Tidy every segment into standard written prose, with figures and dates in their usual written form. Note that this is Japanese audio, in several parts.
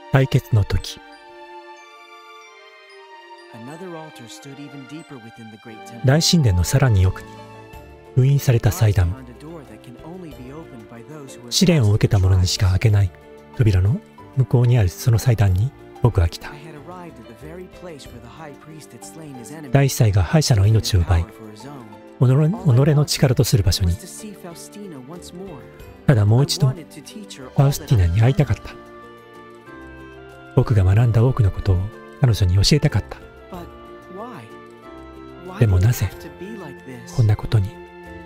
対決の時、大神殿のさらに奥に封印された祭壇、試練を受けた者にしか開けない扉の向こうにあるその祭壇に僕は来た。大司祭が敗者の命を奪い、己の力とする場所に。ただもう一度ファウスティナに会いたかった。僕が学んだ多くのことを彼女に教えたかった。でもなぜこんなことに。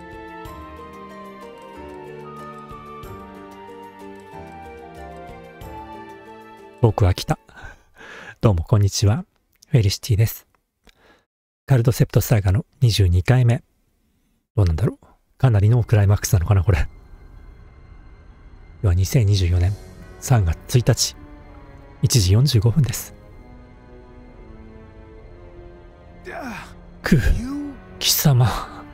僕は来た。どうもこんにちは、フェリシティです。カルドセプトサーガの22回目。どうなんだろう、かなりのクライマックスなのかなこれ。では2024年3月1日1時45分です。貴様、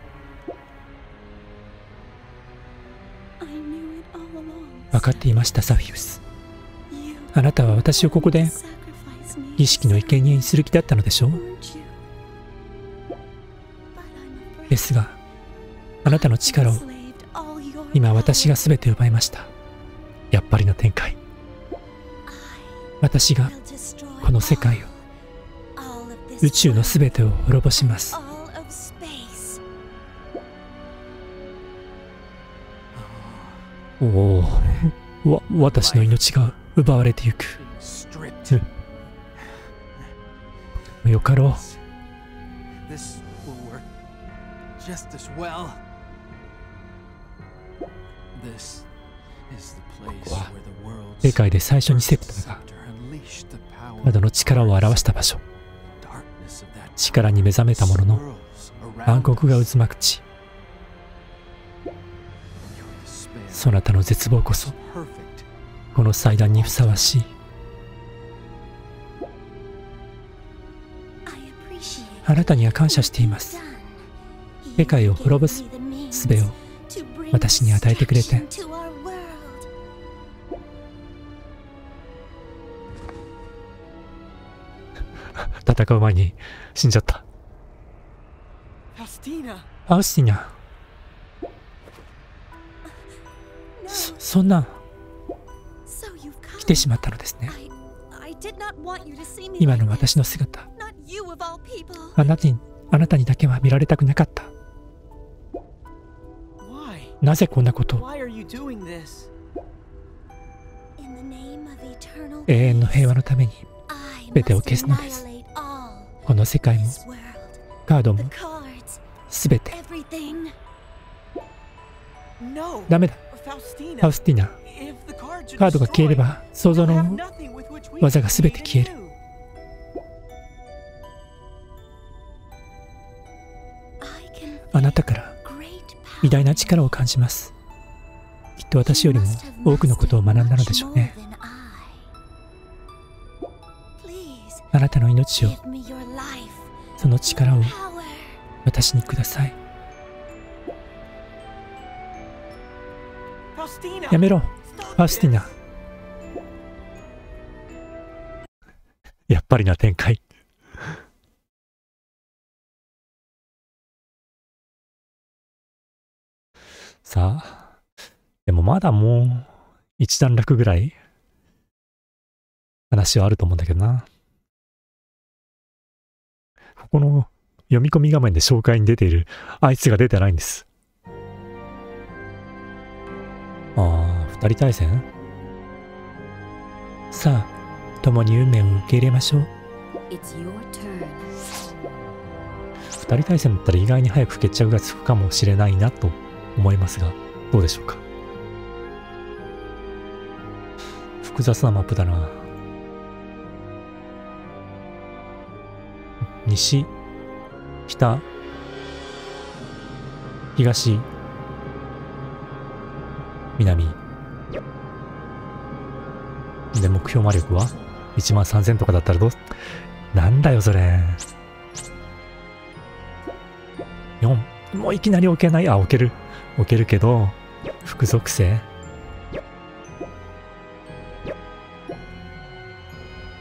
分かっていましたサフィウス。あなたは私をここで儀式の生贄にする気だったのでしょう。ですがあなたの力を今私が全て奪いました。やっぱりの展開。私がこの世界を、宇宙の全てを滅ぼします。おお、私の命が奪われてゆく。よかろう。ここは世界で最初にセプターがカードの力を表した場所。力に目覚めた者の暗黒が渦巻く地。そなたの絶望こそこの祭壇にふさわしい。あなたには感謝しています。世界を滅ぼす術を私に与えてくれて。戦う前に死んじゃった。ファウスティナ、そんな来てしまったのですね。今の私の姿、あなたにだけは見られたくなかった。なぜこんなことを。永遠の平和のために全てを消すのです。この世界もカードも全て。ダメだファウスティナ。カードが消えれば想像の技が全て消える。あなたから偉大な力を感じます。きっと私よりも多くのことを学んだのでしょうね。あなたの命を、その力を私にください。やめろ、ファウスティナ。やっぱりな展開。さあ、でもまだもう一段落ぐらい話はあると思うんだけどな。ここの読み込み画面で紹介に出ているあいつが出てないんです。二人対戦？さあ、共に運命を受け入れましょう。二人対戦だったら意外に早く決着がつくかもしれないなと思いますが、どうでしょうか。複雑なマップだな。西、北、東、南で、目標魔力は13000とかだったらどう、なんだよそれ。4、もういきなり置けない。置けるけど副属性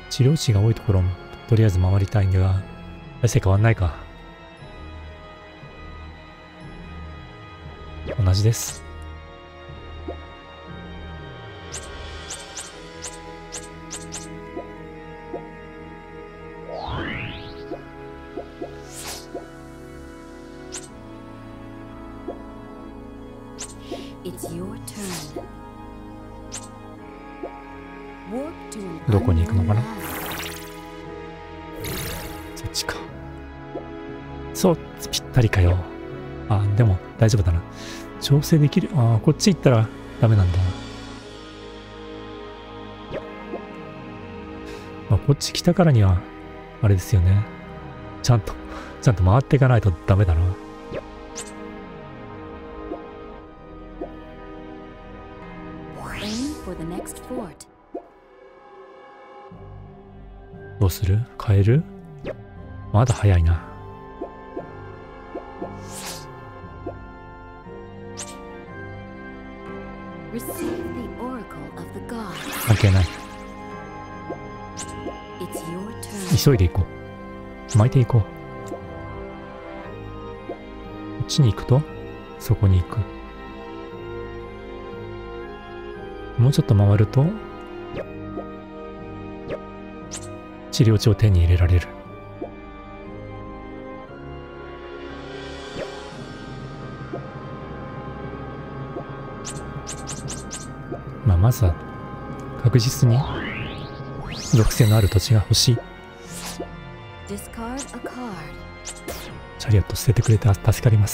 治療値が多いところもとりあえず回りたいんだが、大して変わんないか。同じです。どこに行くのかな。そっちか。そう、ぴったりかよ。あ、でも大丈夫だな。調整できる。あ、こっち行ったらダメなんだ。まあ、こっち来たからには、あれですよね。ちゃんと回っていかないとダメだな。どうする？変える？まだ早いな。関係ない。急いで行こう。巻いていこう。こっちに行くと、そこに行く。もうちょっと回ると、治療値を手に入れられる。まあ、まずは確実に属性のある土地が欲しい。チャリオット捨ててくれて助かります。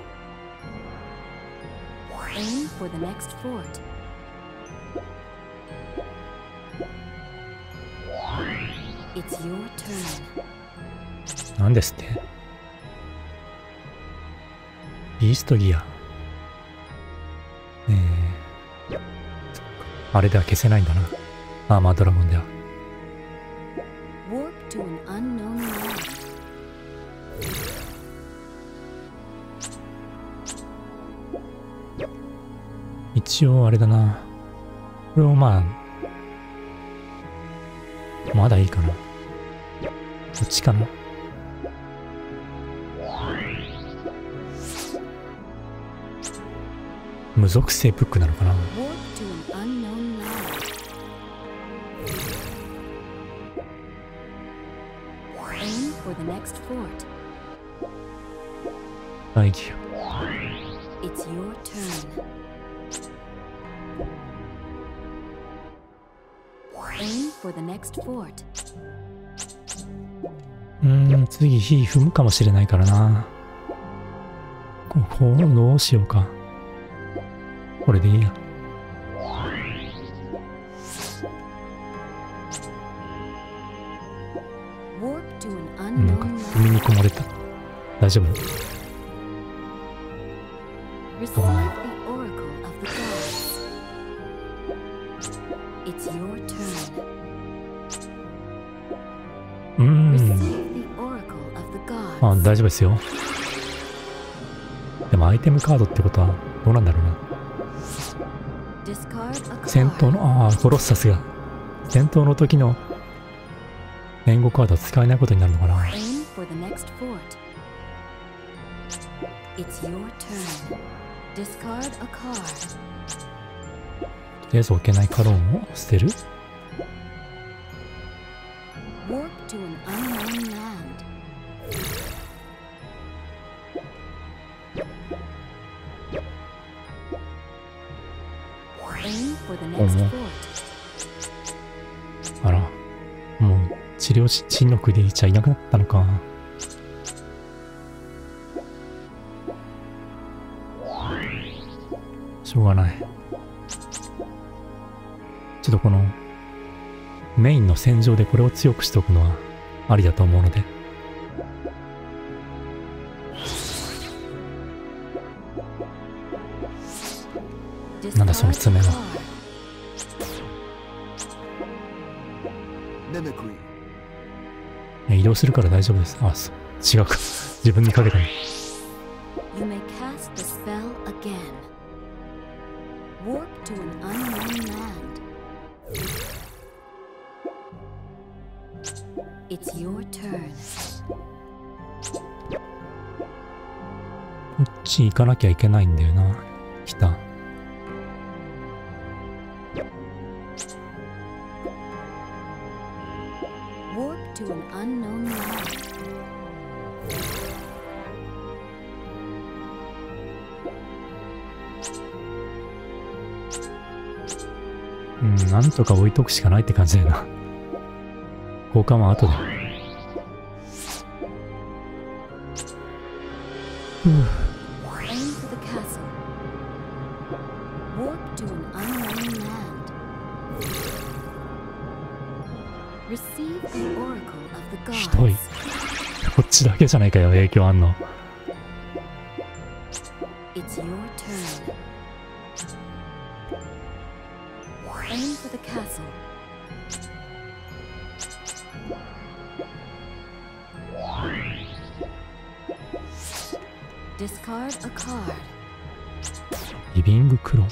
なんですって？ビーストギア。あれでは消せないんだな。アーマードラゴンでは。一応あれだな。これをまあ、まだいいかな。こっちかな。無属性ブックなのかな。アイディア。次火踏むかもしれないからな。こうどうしようか。これでいいや。なんか踏みに込まれた。大丈夫？あ、大丈夫ですよ。でもアイテムカードってことはどうなんだろうな。戦闘の、コロッサスが戦闘の時の援護カードは使えないことになるのかな。とりあえず置けないカローンを捨てる。あら、もう治療師陳の国じゃいなくなったのか。しょうがない。ちょっとこのメインの戦場でこれを強くしておくのはありだと思うので。なんだその爪は。移動するから大丈夫です。あ、違うか。自分にかけたの。 It's your turn. こっち行かなきゃいけないんだよな。来た。 Warp to an unknown land. うん、なんとか置いとくしかないって感じだよな。交換は後で。 Aim for the castle. Warp to an unknown land. Receive the oracle of the ひどい。 gods. こっちだけじゃないかよ、影響あんの。 It's your turn. Aim for the castle. Discard a card. リビングクロー。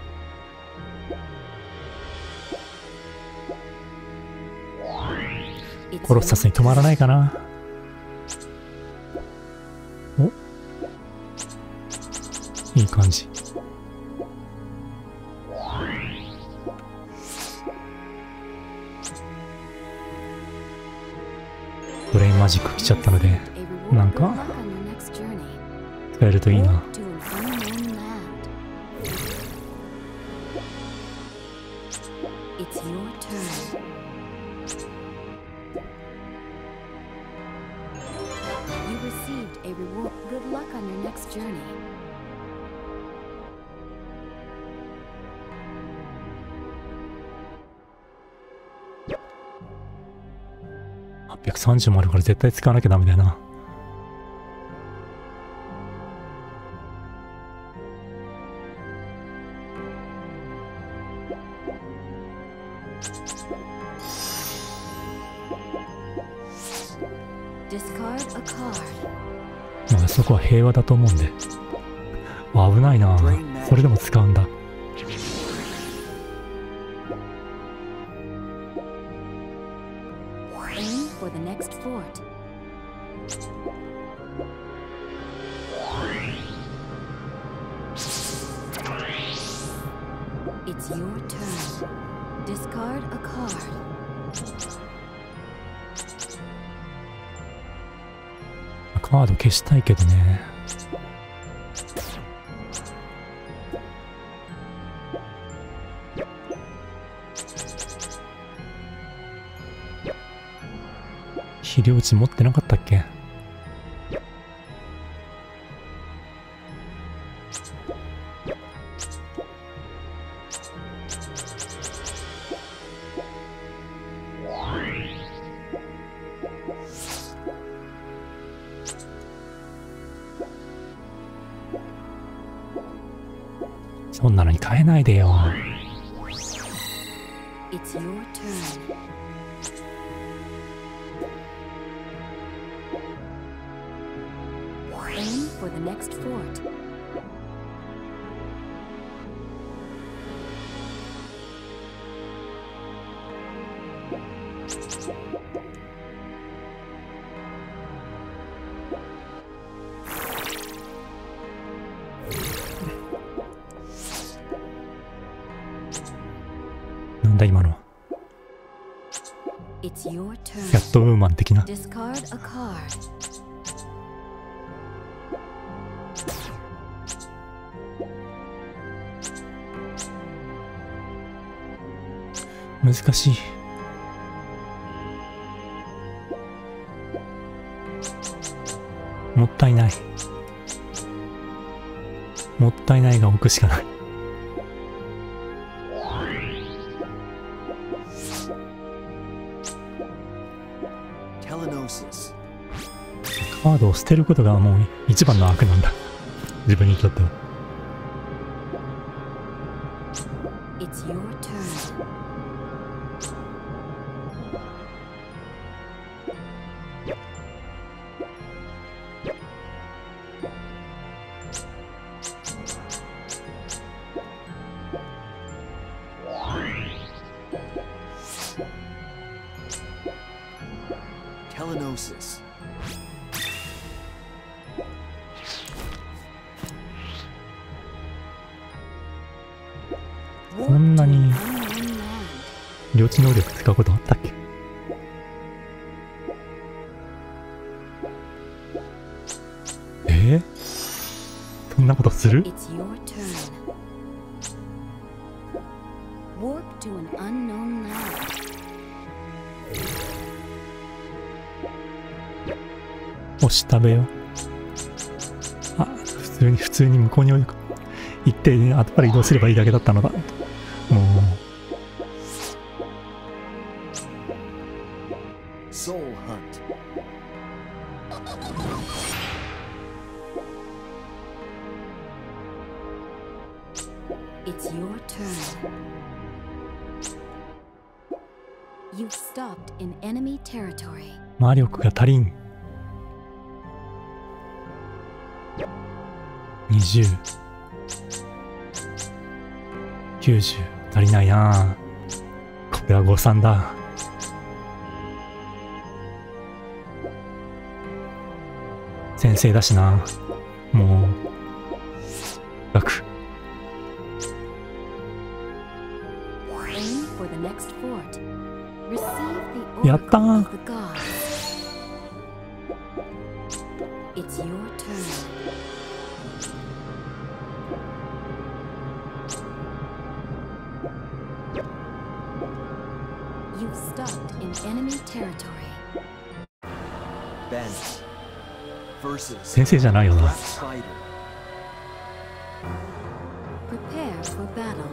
コロッサスに止まらないかな。お、いい感じ。ブレインマジック来ちゃったので、なんか使えるといいな。830もあるから絶対使わなきゃダメだよな。まあそこは平和だと思うんで。危ないな。それでも使うんだ。 For the next fort. It's your turn. Discard a card. カード消したいけどね。肥料値持ってなかったっけ？そんなのに変えないでよ。 It's your turn. Aim for the next fort. なんだ今の。 It's your キ turn. ャットウーマン的な。 Discard a card. 難しい。もったいない。もったいないが置くしかない。カードを捨てることがもう一番の悪なんだ。自分にとっては。 It's your turn. Gnosis. こんなに領地能力使うことあったっけ？そんなことする？ It's your turn. Warp to an unknown land. おし食べよう。あ、普通に向こうに行って、後から移動すればいいだけだったのだ。もう。 Soul Hunt. It's your turn. You've stopped in enemy territory. 魔力が足りん。20、90足りないな。これは誤算だ。先生だしな。もう楽。 Aim for the next fort. Receive the やったー。 oracle of the gods. It's your turn. You've stopped in enemy territory. Bandit. Versus 先生じゃないよな。 Black Spider. Prepare for battle.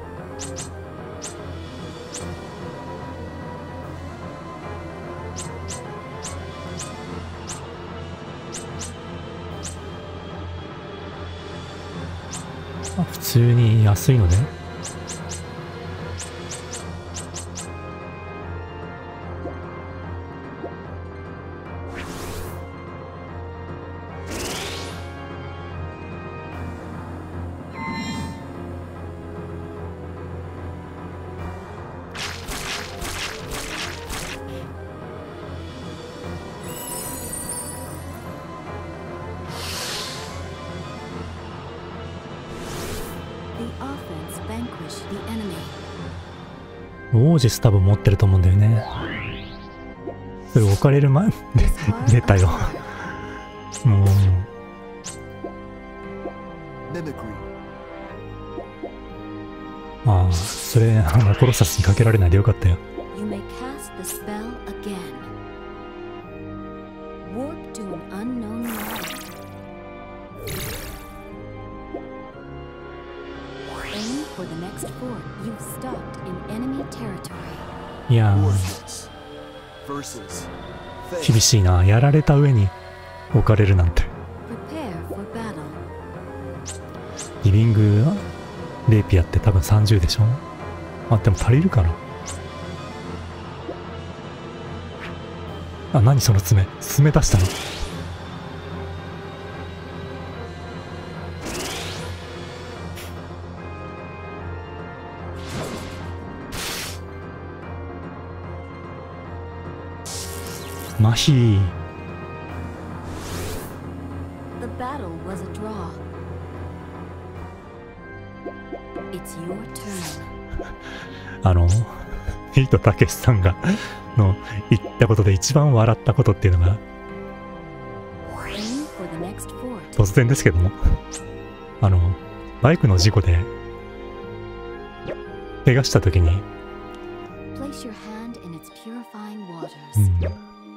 あ、普通に安いので。 The offense vanquished the enemy. オージス多分持ってると思うんだよね。それ置かれる前出たよ。もう Mimicry. ああ、それコロサスにかけられないでよかったよ。 You may cast the spell again. Warp to an unknown land. Aim for the next fort. You've stopped in enemy territory. いや Worthless. Versus ー Faith. 厳しいな。やられた上に置かれるなんて。 Prepare for battle. リビングレイピアって多分30でしょ。あ、でも足りるかな。あ、何その爪出したの。麻痺。 The battle was a draw. It's your turn. ビートたけしさんが言ったことで一番笑ったことっていうのが Aim for the next fort. 突然ですけどもバイクの事故で怪我した時に、 Place your hand in its purifying waters.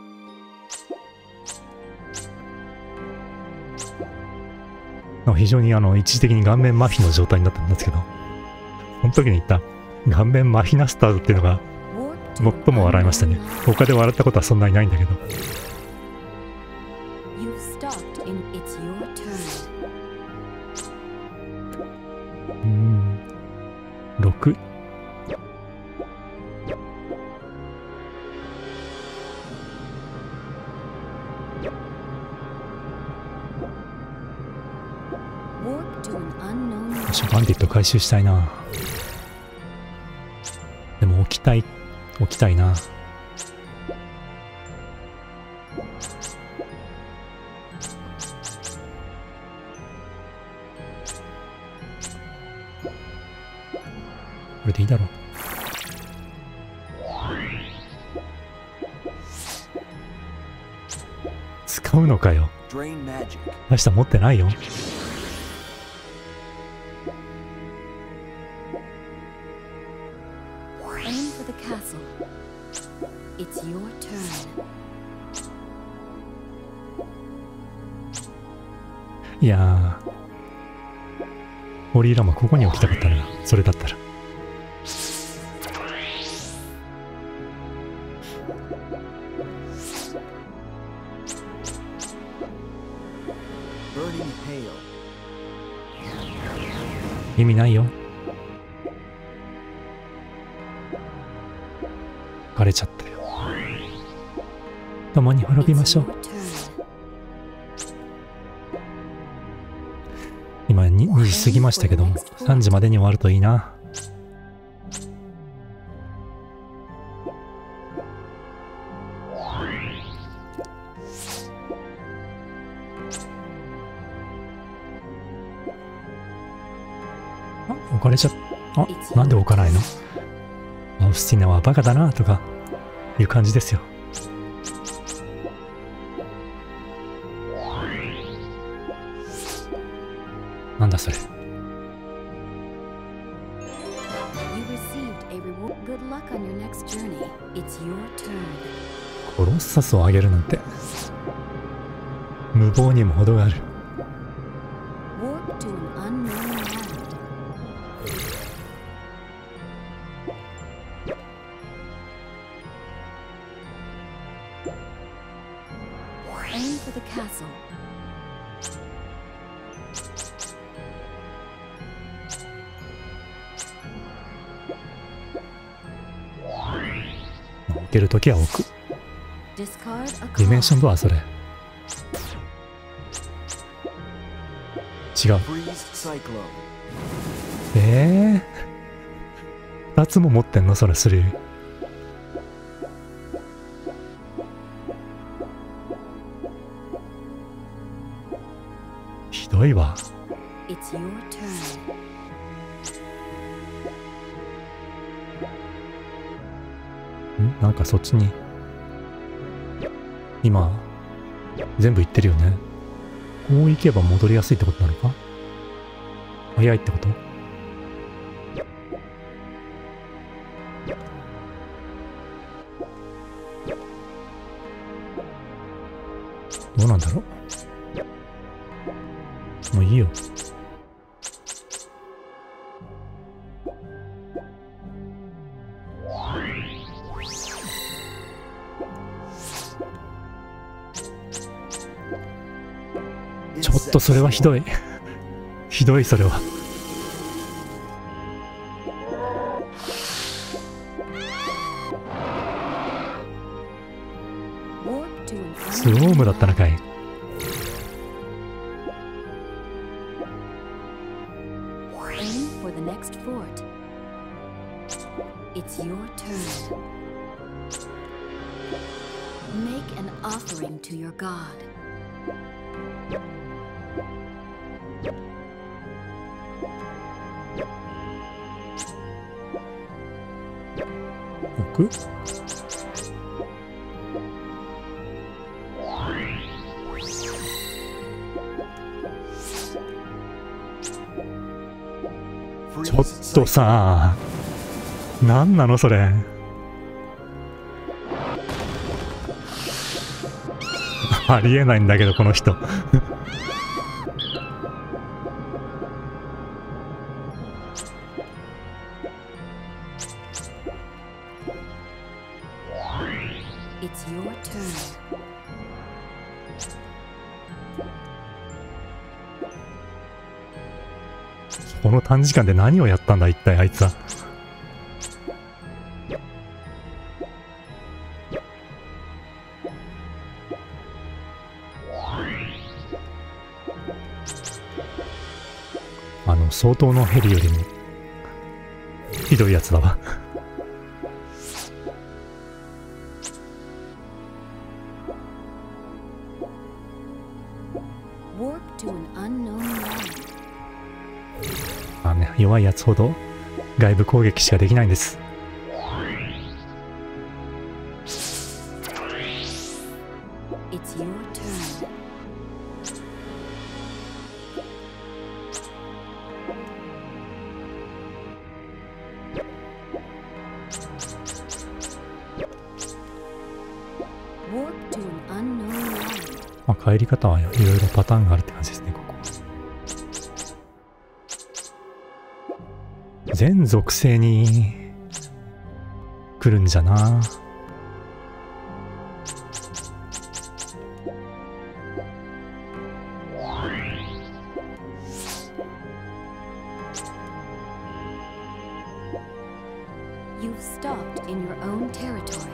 非常に一時的に顔面麻痺の状態になったんですけど、その時に言った顔面麻痺なスタートっていうのが Warp to an 最も笑いましたね。 unknown land. 他で笑ったことはそんなにないんだけど。 You've stopped in It's your turn. 6。 Warp to an unknown land. バンディット回収したいな。でも置きたいな。 れでいいだろう。使うのかよ。 Drain magic. 大した持ってないよ。 Aim for the castle. It's your turn. いやー、ホリーラマここに置きたかったな。それだったら。 Burning hail. 意味ないよ。枯れちゃったよ。共に滅びましょう。 Your turn. 今2時過ぎましたけども、3時までに終わるといいな。あ、置かれちゃった。あ、なんで置かないの？アウスティナはバカだなとかいう感じですよ。なんだそれ。 You received a reward. Good luck on your next journey. It's your turn. コロッサスをあげるなんて無謀にも程がある。 Warp to an unknown land. Aim for the castle. 置けるときは置く。 Discard a ディメンション card. ドアそれ。違う。 Freeze cyclone. 2つも持ってんのそれ、スリー。ひどいわ。 It's your turn. なんかそっちに今全部行ってるよね。こう行けば戻りやすいってことなのか？早いってこと？どうなんだろう。もういいよ。ちょっとそれはひどい。ひどいそれは。 Warp to an スウォームだったのかい。 Aim for the next fort. It's your turn. Make an offering to your god. 置く？ ちょっとさ、なんなのそれ。ありえないんだけどこの人。 It's your turn. この短時間で何をやったんだ一体あいつは。相当のヘリよりもひどいやつだわ。 Warp to an unknown land. まあね、弱いやつほど外部攻撃しかできないんです。 It's your turn. Warp to an unknown land. まあ帰り方はいろいろパターンがあるって感じですね、ここ。全属性に来るんじゃな。 You've stopped in your own territory.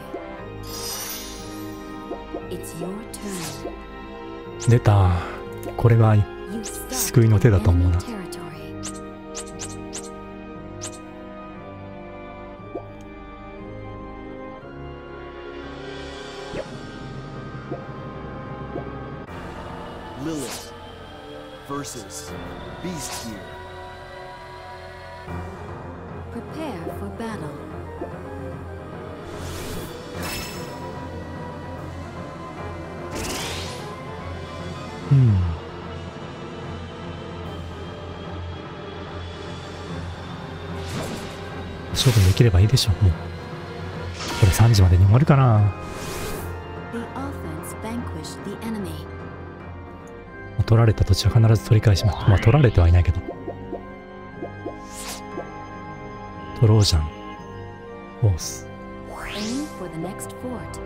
It's your turn. 出た。これが You've 救 stopped いの手だと in 思う enemy な。 territory. Lilith versus Beast Gear. Prepare for battle. うん。勝負できればいいでしょう。もうこれ3時までに終わるかな。 The offense vanquished the enemy. 取られた土地は必ず取り返します。まあ取られてはいないけど。トロージャン、フォース。 Aim for the next fort.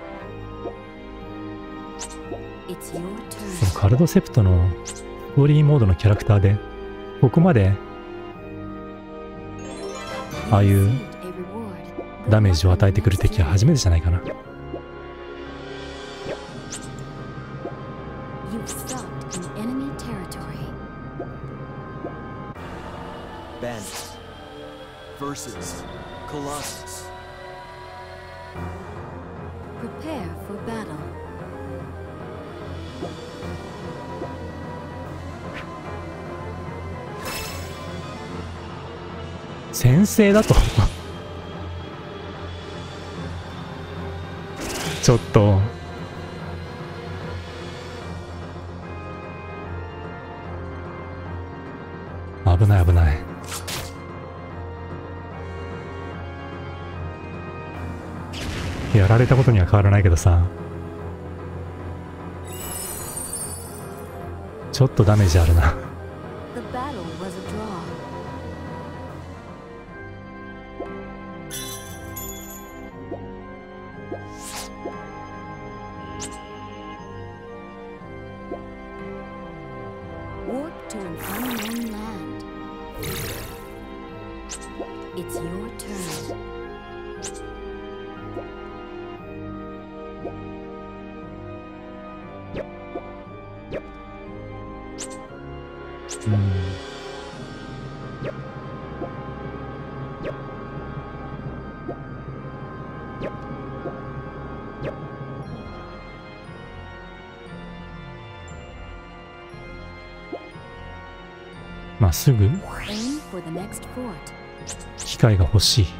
It's your この turn. カルドセプトのストーリーモードのキャラクターで、ここまでああいう Received a reward. ダメージを与えてくる敵は初めてじゃないかな。 You've stopped in enemy territory. Bandit versus Colossus. Prepare for battle. 先制だとちょっと危ない危ない。やられたことには変わらないけどさ、ちょっとダメージあるな。 The battle was a draw. Warp to an unknown land. It's your turn. うん。まあすぐ Aim for the next fort. 機械が欲しい。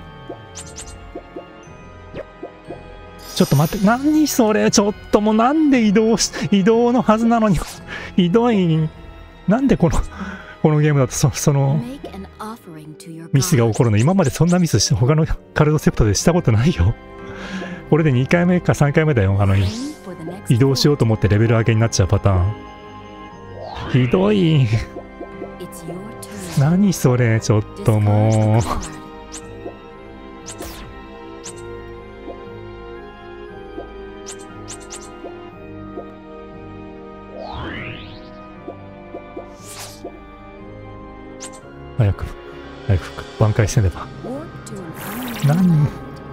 ちょっと待って、何それ、ちょっともうなんで移動のはずなのにひどい。なんでこのゲームだとその Make an offering to your ミスが起 god. こるの。今までそんなミスして他のカルドセプトでしたことないよ。これで2回目か3回目だよ。 Aim for the next 移動しようと思ってレベル上げになっちゃうパターン。ひどい。 fort. It's your turn. 何それ、ちょっとも Discard う the card. 早く挽回せねば。 Warp to an unknown 何 land.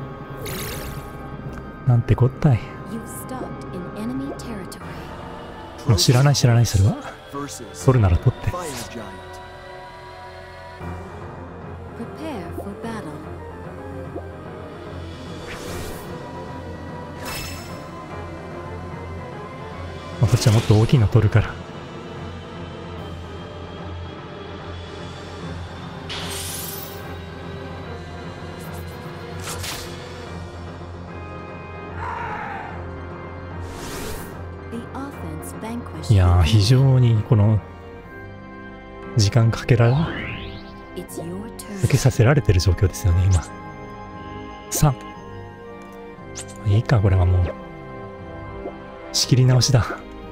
なんてこったい。 You've stopped in enemy territory. もう知らないそれは。 versus 取るなら取って。 Fire Giant. Prepare for battle. まあこっちはもっと大きいの取るから。 vanquished いやー、 the 非常にこの時間かけ enemy. It's your かけ turn. させられてる状況ですよね、今。3。いいか、これはもう。仕切り直しだ。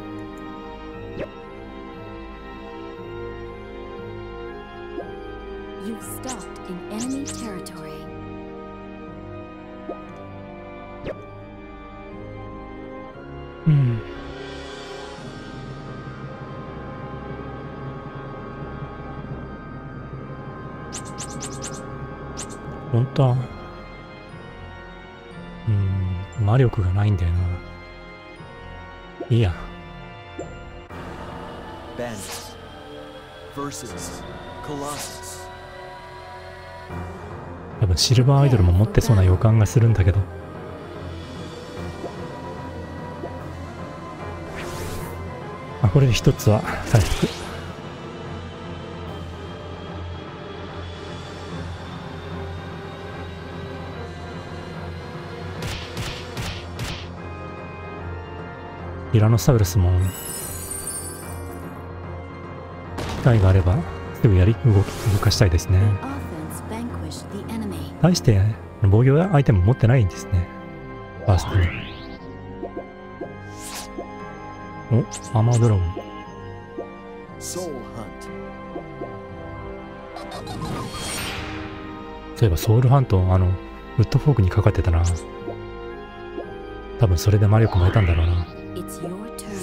You've stopped in enemy territory. うん。本当は、魔力がないんだよな。いいや。 Bandits versus Colossus. 多分シルバーアイドルも持ってそうな予感がするんだけど。あ、これで一つは回復。ティラノサウルスも機会があればすぐ動かしたいですね。 Offense vanquished the enemy. 対して防御アイテム持ってないんですね。ファーストに。お、アーマードラゴン。 Soul Hunt. そういえばソウルハント、ウッドフォークにかかってたな。多分それで魔力も得たんだろうな。 It's your turn.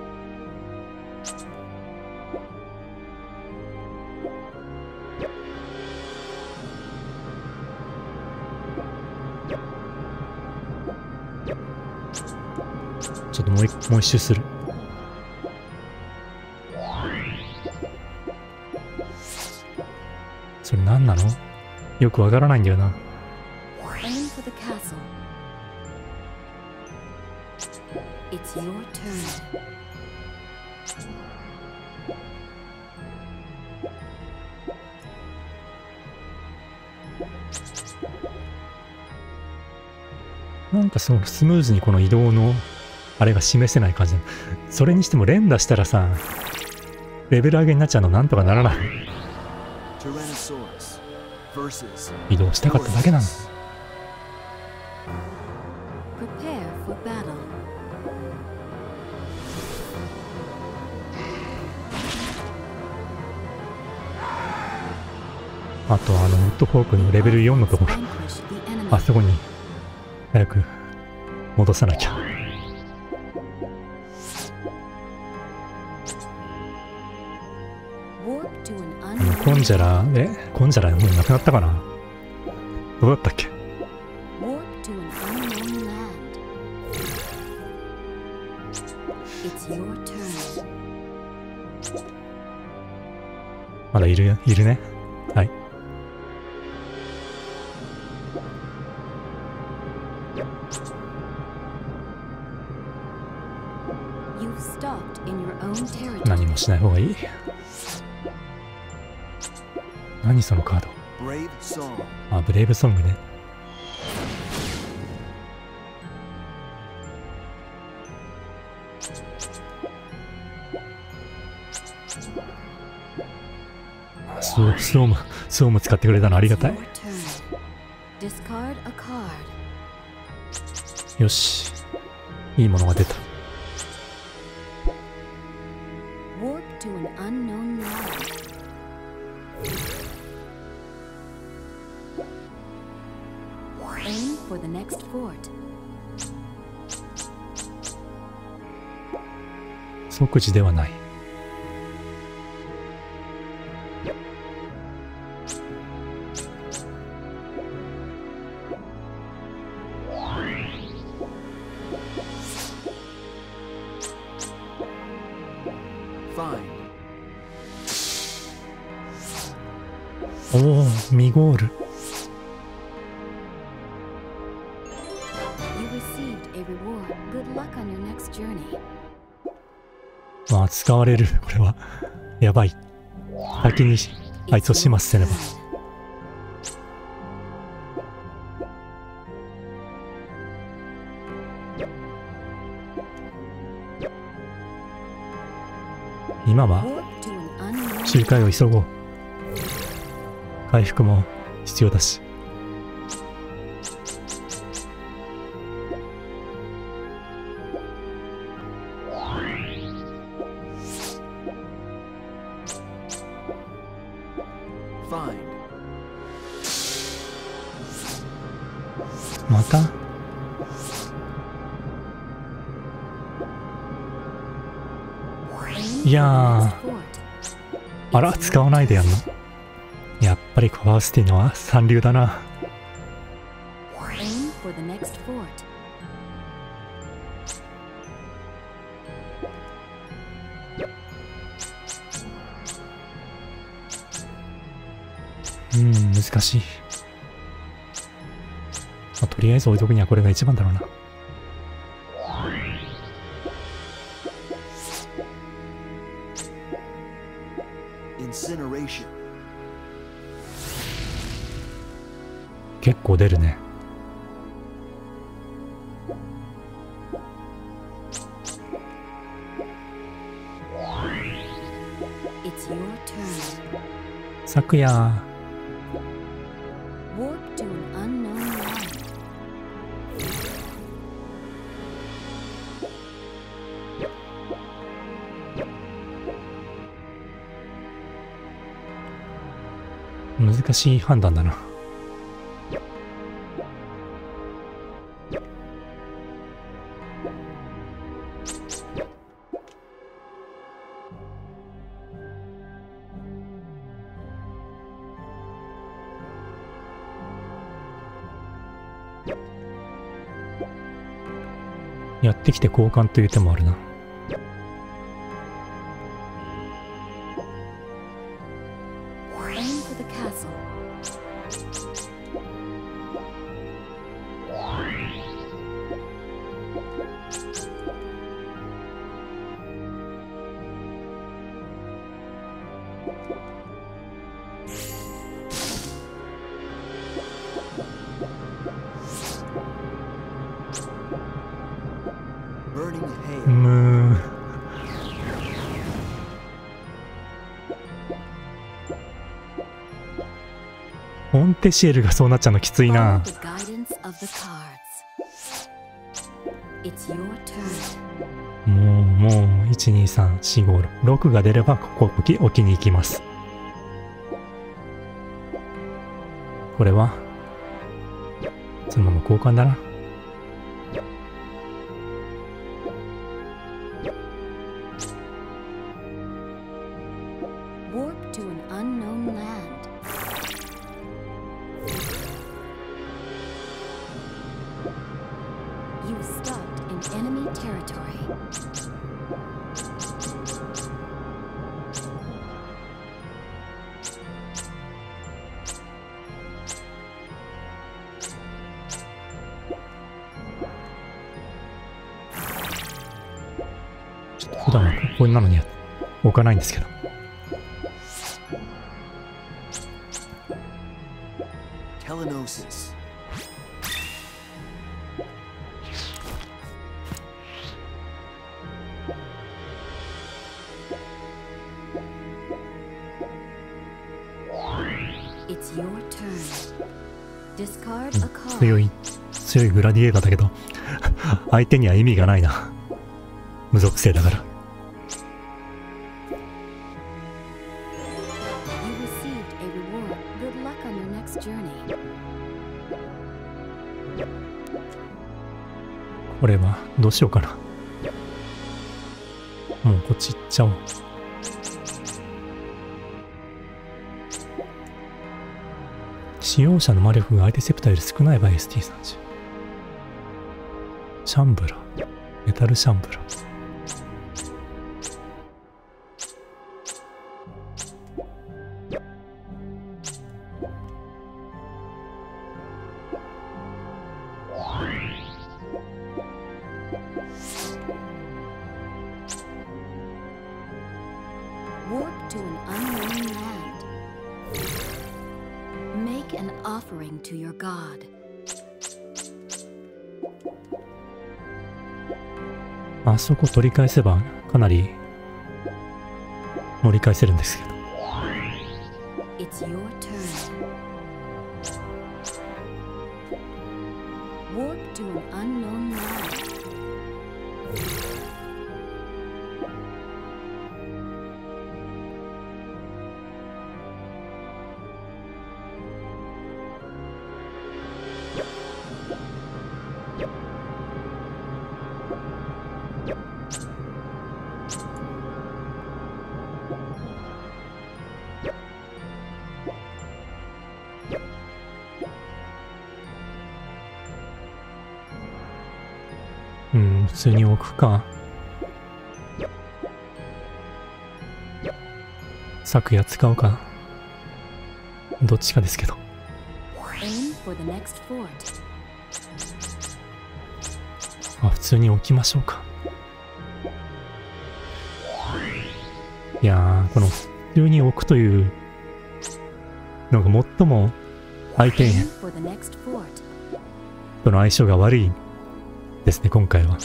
ちょっともう一周する。それ何なの？よくわからないんだよな。 Aim for the castle. It's your turn. なんかそのスムーズにこの移動のあれが示せない感じだ。それにしても連打したらさ、レベル上げになっちゃうのなんとかならない。 Tyrannosaurus versus 移動したかっただけなんだ。 Colossus. Prepare for battle. あとウッドフォークのレベル4のところ、 Vanquished the enemy. あそこに早く戻さなきゃ。 Warp to an unknown コンジャラもうなくなったかな。どうだったっけ。 Warp to an unknown land. It's your turn. まだいるね。はい。 You've stopped in your own 何 territory. もしない方がいい。何そのカード。 Brave Song. あ、ブレイブソングね。あ、スウォーム使ってくれたのありがたい。 Your turn. Discard a card. よし。いいものが出た。 Warp to an unknown land. Aim for the next fort. 即時ではない。 Fine. おお、ミゴール。 You received a reward. Good luck on your next journey. まあ、使われる。これは。やばい。先にあいつを始末せねば。 Your 今は Warp to an unknown 周回を急ごう。回復も必要だし。 Find. またいやー、あら、使わないでやんの。やっぱりコアウスティのは三流だな。 Aim for the next fort. 難しい。まあ、とりあえず置いとくにはこれが一番だろうな。 Incineration. 結構出るね。 It's your turn. 昨夜、 Warp to an unknown land. 難しい判断だな。やってきて交換という手もあるな。 Aim for the castle. モンテシエルがそうなっちゃうのきつい Follow な。 the guidance of the cards. It's your turn. もう、1、2、3、4、5、6が出れば、ここ置きに行きます。これは、そのまま交換だな。 Warp to an unknown land. You've stopped in enemy territory. ちょっと普段はここなのに置かないんですけど。 Telenosis. It's your turn. Discard a card. 強いグラディエーターだけど、相手には意味がないな。無属性だから。 You received a reward. Good luck on your next journey. これはどうしようかな。もうこっち行っちゃおう。使用者の魔力が相手セプターより少ない場合 ST30。シャンブラ、メタルシャンブラ。 Warp to an unknown land. Make an offering to your god. あそこ取り返せばかなり盛り返せるんですけど。 It's your turn. Warp to an unknown land. うん、普通に置くか。昨夜使うか。どっちかですけど。 Aim for the next fort. あ、普通に置きましょうか。いやー、この普通に置くというのが最も相手 Aim for the next fort. との相性が悪いですね、今回は。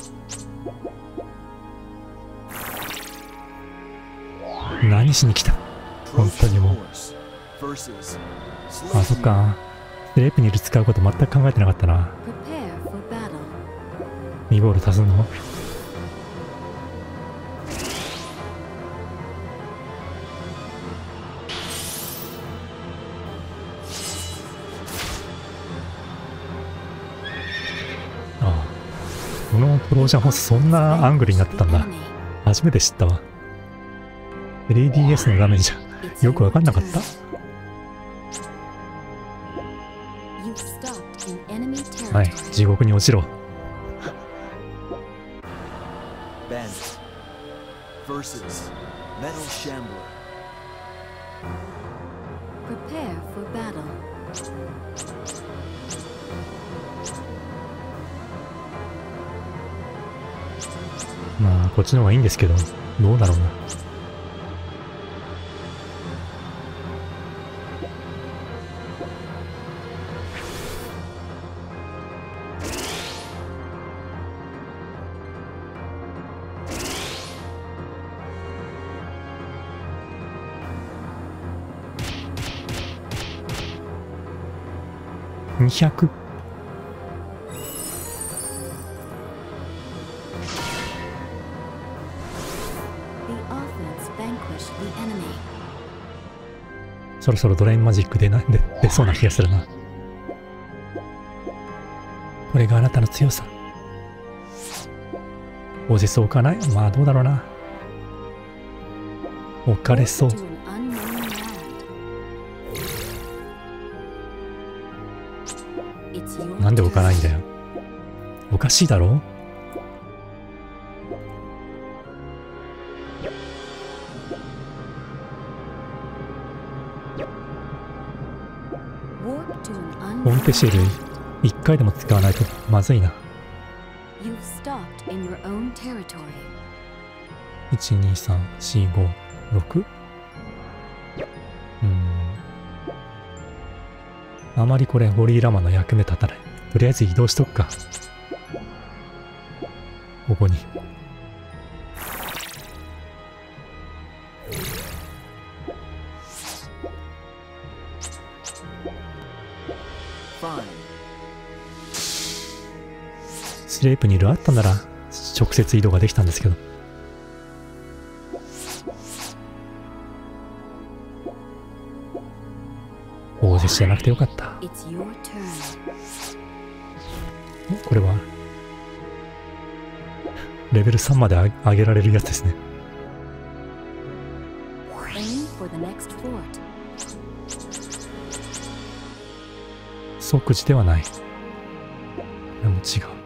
何しに来た？本当にもう。 Versus あ、そっか。スレープニル使うこと全く考えてなかったな。 Prepare for battle. 2ゴール足すの？ああ、このトロージャンホースそんなアングルになってたんだ。初めて知ったわ。3DS の画面じゃよくわかんなかった。 You've stopped in enemy はい、 territory. 地獄に落ちろ。 Bandit versus Metal Shambler. Prepare for battle. まあ、こっちの方がいいんですけど、どうだろうな。200。 The offense vanquished the enemy. そろそろドレインマジックで出そうな気がするな。これがあなたの強さ。オージス置かない？まあどうだろうな。置かれそう。 To an unknown land. It's your なんで置かないんだよ。おかしいだろ？ Warp to an オン unknown テシール1回でも使わないとまずいな。 You've stopped in your own territory. 1、2、3、4、5、6? あまりこれホリーラマの役目立たない。とりあえず移動しとくか。ここに。 Fine. スレープにいるあったなら直接移動ができたんですけど。オージェスじゃなくてよかった。 It's your turn. これはレベル3まで上げられるやつですね。 Aim for the next fort. 即時ではない。でも違う。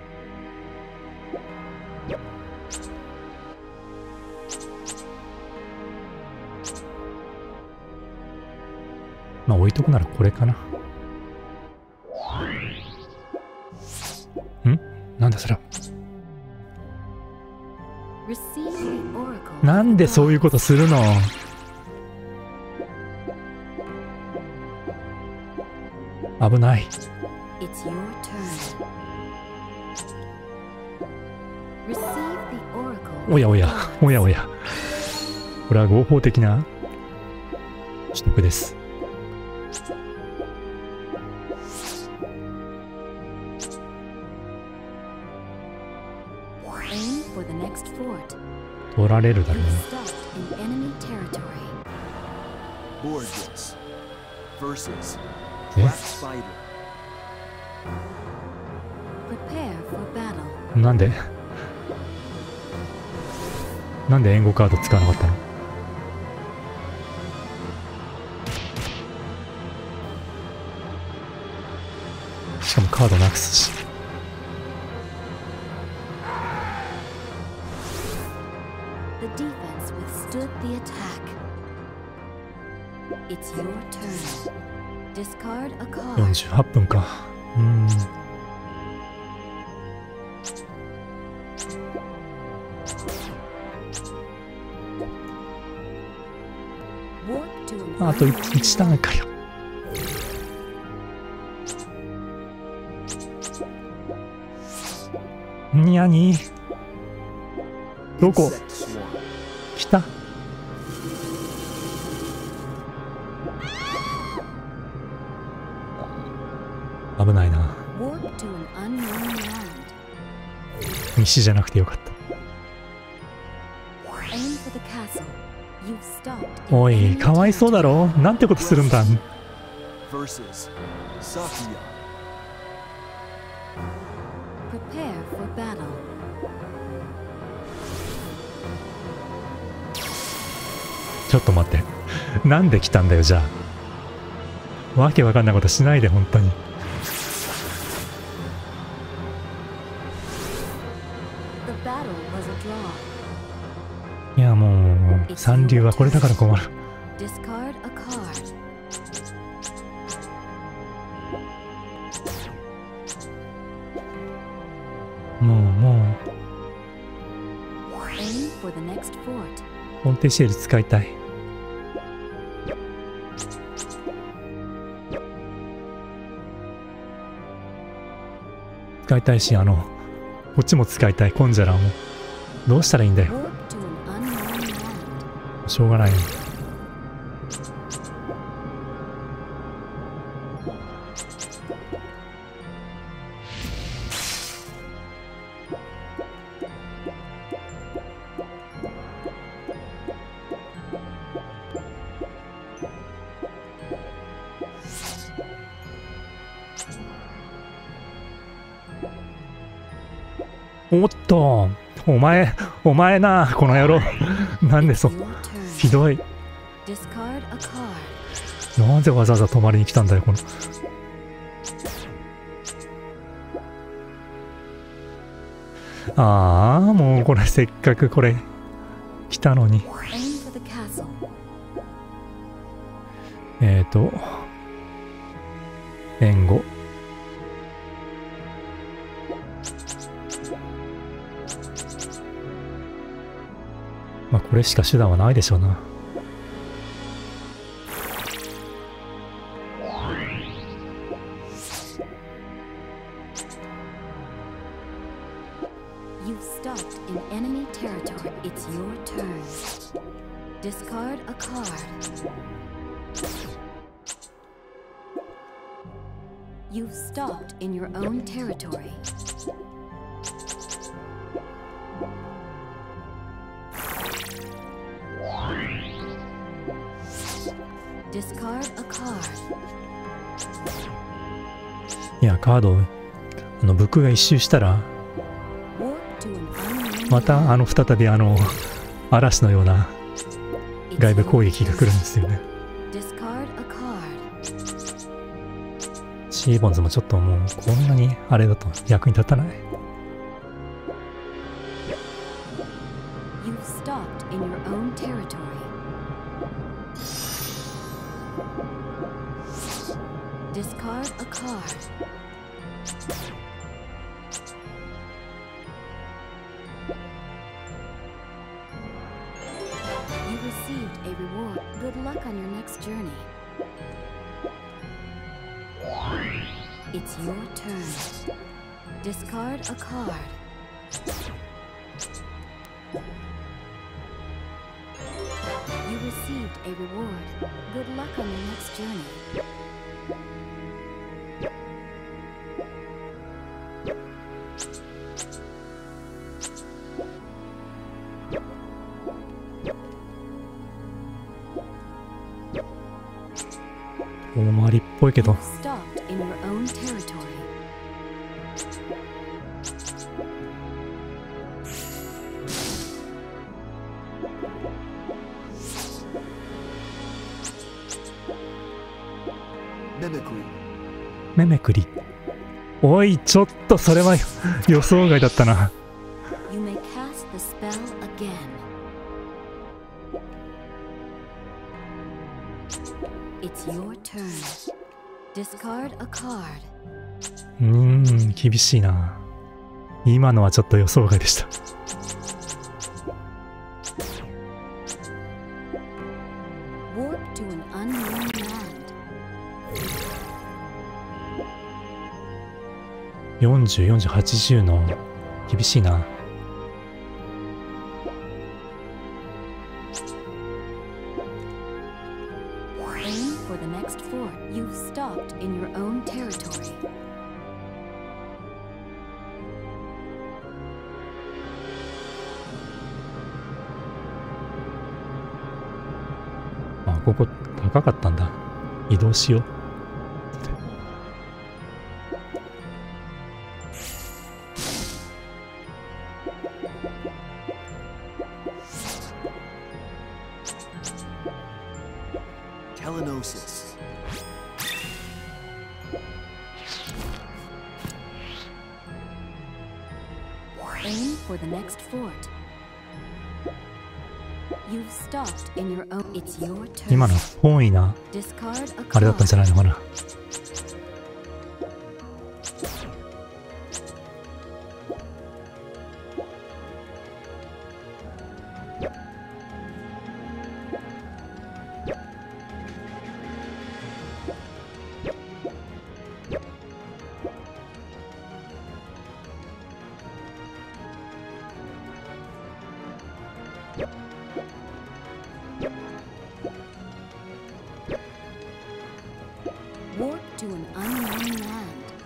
まあ置いとくならこれかな。なんだそれは。 Receive the oracle. なんでそういうことするの？危ない。 It's your turn. Receive the oracle. おやおや、おやおや。 これは合法的な取得です。 Aim for the next fort. 取られるだろ You've うね。 stopped in enemy territory. Borges versus Eh? Black Spider. Prepare for battle. なんで援護カード使わなかったの？しかもカードなくすし。 The defense withstood the attack. It's your turn. Discard a card. 48分か。 Warp to an あと 1ターンかよ。にゃにどこ Insect Swarm. 来た。危ないな。 warp to an unknown land. 西じゃなくてよかった Aim for the castle. You've stopped. in おい enemy かわいそうだろ。なんてことするんだ。 Versus Sakuya. Prepare for battle. ちょっと待って。なんで来たんだよじゃあ。わけわかんないことしないで本当に。 The battle was a draw. いやもう三流はこれだから困る。 Discard a card. も Aim for the next fort. うコンテシエル使いたい。使いたいしこっちも使いたい。コンジャラーもどうしたらいいんだよ。 Warp to an unknown land. しょうがない。おっと、お前な、この野郎。なんで It's そ、 your turn. ひどい。 Discard a card. なぜわざわざ泊まりに来たんだよ、この。ああ、もうこれせっかくこれ来たのに。 Aim for the castle. 援護。まあこれしか手段はないでしょうな。 You've stopped in enemy territory. It's your turn. Discard a card. You've stopped in your own territory. Discard a card. いや、カード、ブックが一周したら、 Warp to an unknown また land. 再び嵐のような It's 外部 your 攻撃が来るんですよね。 Discard a card. シーボンズもちょっともうこんなにあれだと役に立たない。 You've stopped in your own territory. Discard a card. You received a reward. Good luck on your next journey. It's your turn. Discard a card. received a reward. Good luck on your next journey. 大回りっぽいけど You've stopped in your own territory. Mimicry. めめくり。おい、ちょっとそれは予想外だったな。 You may cast the spell again. It's your turn. Discard a card. 厳しいな。今のはちょっと予想外でした。 Warp to an unknown land. 40、40、80の厳しいな。 Aim for the next fort. You've stopped in your own territory. あ、ここ高かったんだ。移動しよう。 Telenosis. Aim for the next fort. You've stopped in your own. It's your turn. 今の本意な Discard a あれだったんじゃ card. ないのかな。 Warp to an unknown land.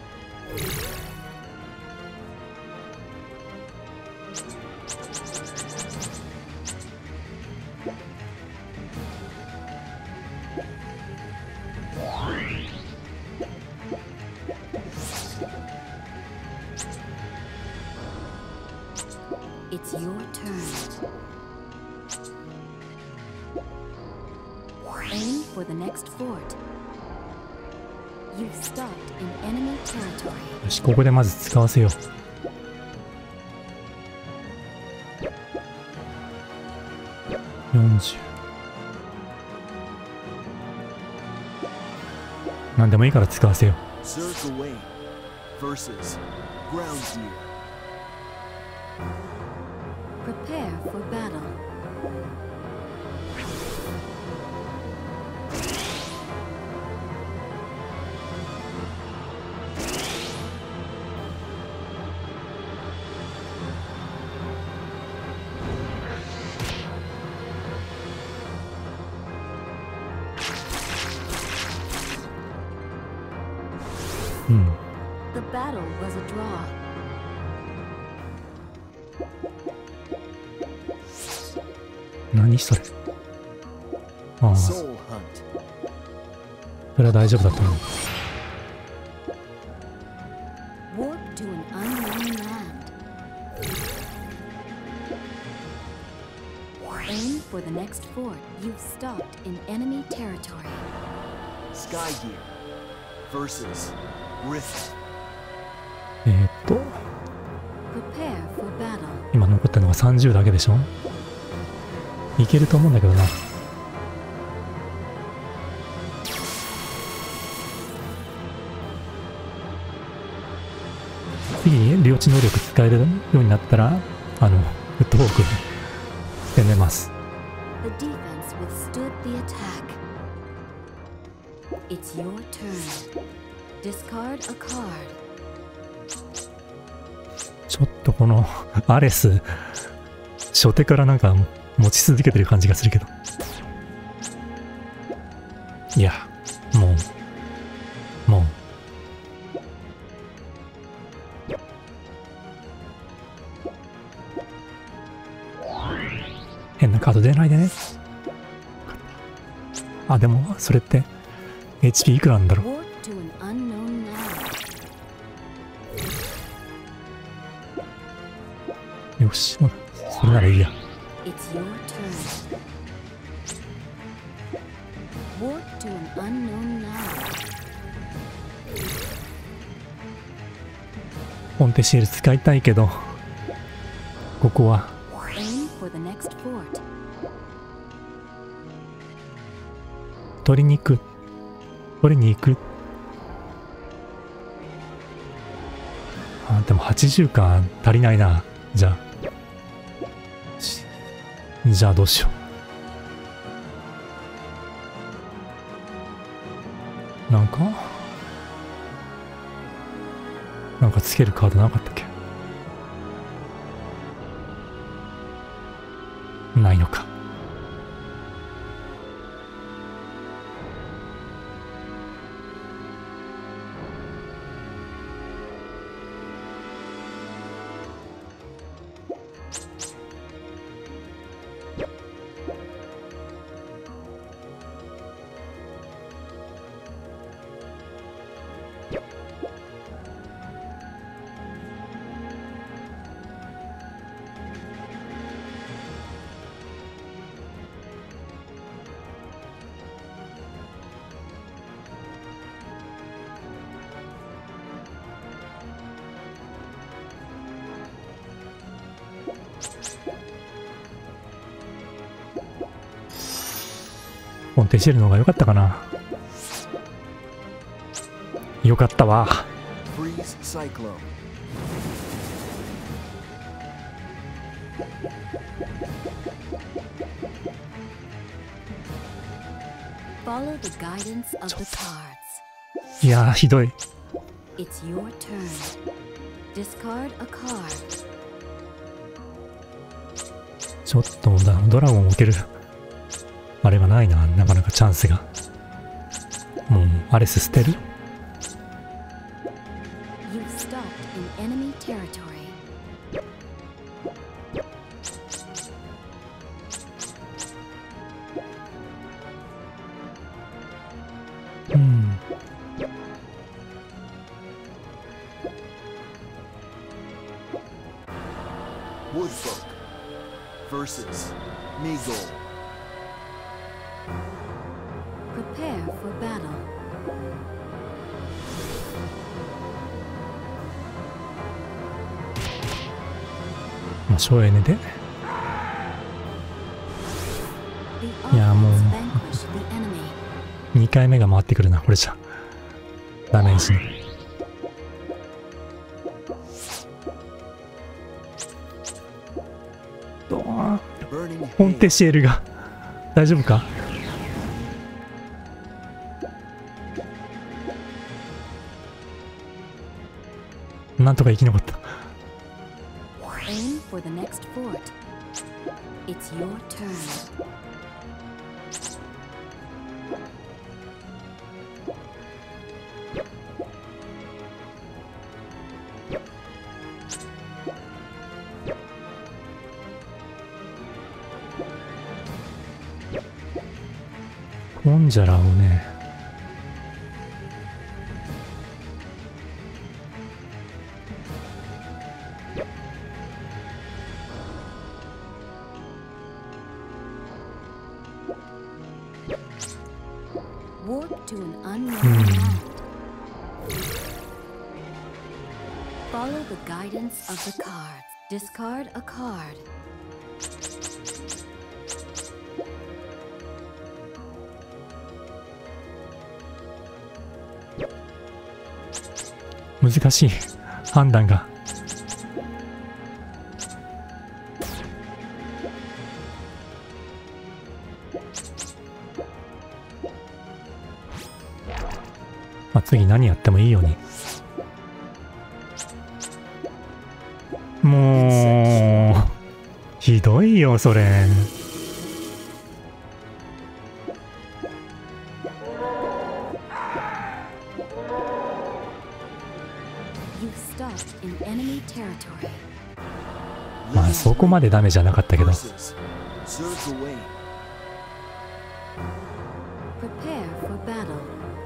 It's your turn. Aim for the next fort. You've stopped in enemy territory. よし、ここでまず使わせよう。40。なんでもいいから使わせよう。 Zerg away versus Ground Gear. Prepare for battle. The battle was a draw. 何それ。ああ、そ Soul Hunt. れは大丈夫だと思う。 Warp to an unknown land. Aim for the next fort. You've stopped in enemy territory. Sky Gear versus Rift. Prepare for battle. 今残ってるのが30だけでしょ。いけると思うんだけどな。次に領地能力使えるようになったら、フットフォーク攻めます。 The defense withstood the attack. It's your turn. Discard a card. ちょっとこのアレス初手からなんか持ち続けてる感じがするけど。 いや、もう。変なカード出ないでね。あ、でも、それって、HP いくらなんだろ Warp to an unknown land. う。よし、もうそれならいいや。 It's your turn. Warp to an unknown land. ポンテシエル使いたいけど、ここは、 Aim for the next fort. 取りに行く。あ、でも80巻足りないな。じゃあどうしよう。なんかつけるカードなかったっけ。ないのか。ポンテシエルの方が良かったかな。良かったわ。 Freeze Cyclone. Follow the guidance of the cards. いやー、ひどい。 It's your turn. Discard a card. ちょっとドラゴンを置けるあれがないな。なかなかチャンスが。もうアレス捨てる。 You've stopped in enemy territory. うん。 Woodfolk versus Meagle. Prepare for battle. まあ省エネで。 The いやもう offense vanquish the enemy. 2回目が回ってくるな。これじゃダメージに。 Burning ポンテ Haze. シエルが大丈夫か。なんとか生き残った。 Aim for the next fort. It's your turn. コンジャラをね。 Warp to an unknown land. Follow the guidance of the cards. Discard a card. 難しい判断が。まあ次何やってもいいように。もうひどいよそれ。 You've stopped in enemy territory. まあそこまでダメじゃなかったけど。 versus Zerg away. Prepare for battle.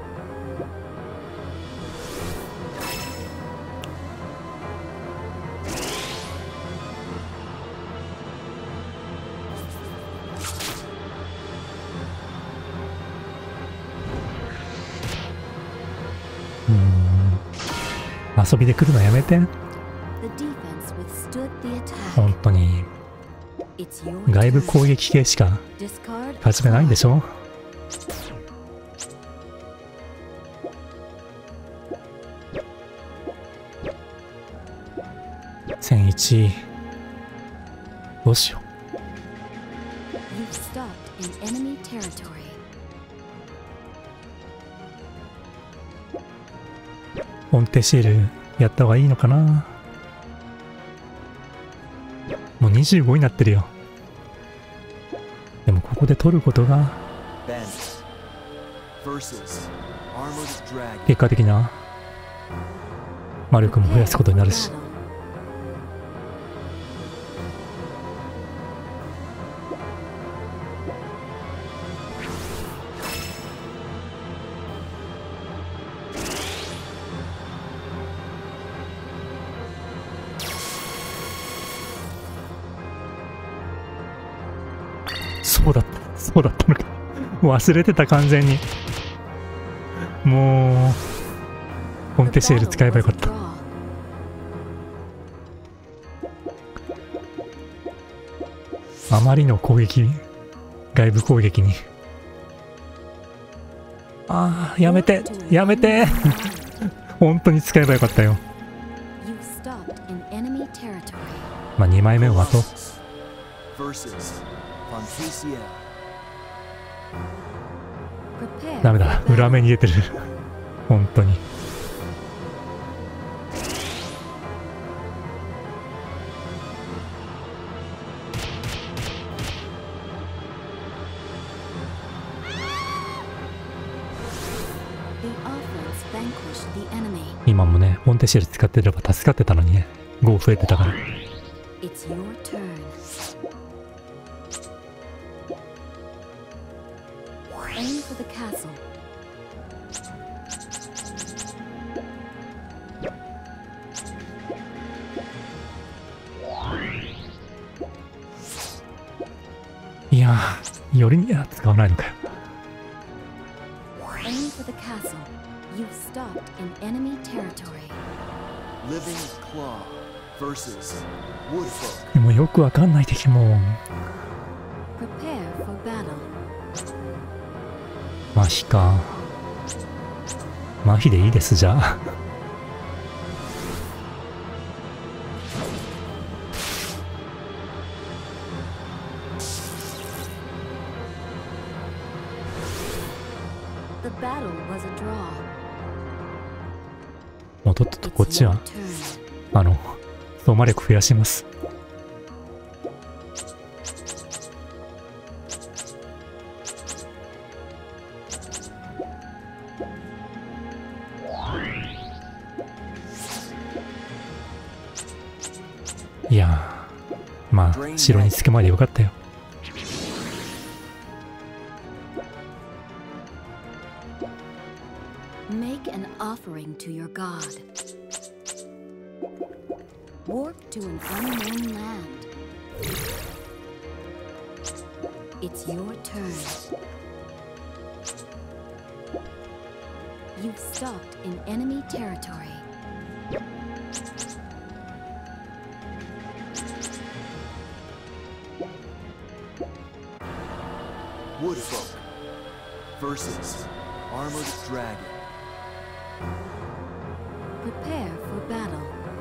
Mm. 遊びで来るのやめて。 The defense withstood the attack. 本当に It's your 外部 turn. 攻撃系しか Discard 勝ち目ないんでしょ。1001どうしよ You've stopped in enemy territory. う。音程シールやった方がいいのかな。もう25になってるよ。でもここで取ることが Bandit versus Armored Dragon. 結果的な魔力も増やすことになるし。 Battle. そうだったのか。もう忘れてた完全に。もうコンテシェール使えばよかった。あまりの攻撃、外部攻撃に。ああ、やめてやめて本当に使えばよかったよ。まあ2枚目を待とう。 versus Fantasia. ダメだ、裏目に出てる本当に。今もね、フォンテシェル使ってれば助かってたのにね、5増えてたから。 It's your turn. Aim for the castle. いやー、よりには使わないのかよ。 Aim for the castle. You've stopped in enemy territory. Living Claw versus Woodfolk. でもよくわかんない敵も Prepare for battle. 麻痺か。麻痺でいいですじゃあ。 The battle was a draw. もうとっととこっ It's ち your は turn. 相馬力増やします。いやー、まあ城に着くまでよかったよ。 Make an offering to your god. Warp to an unknown land. It's your turn. You've stopped in enemy territory. Woodfolk versus Armored Dragon. Prepare for battle.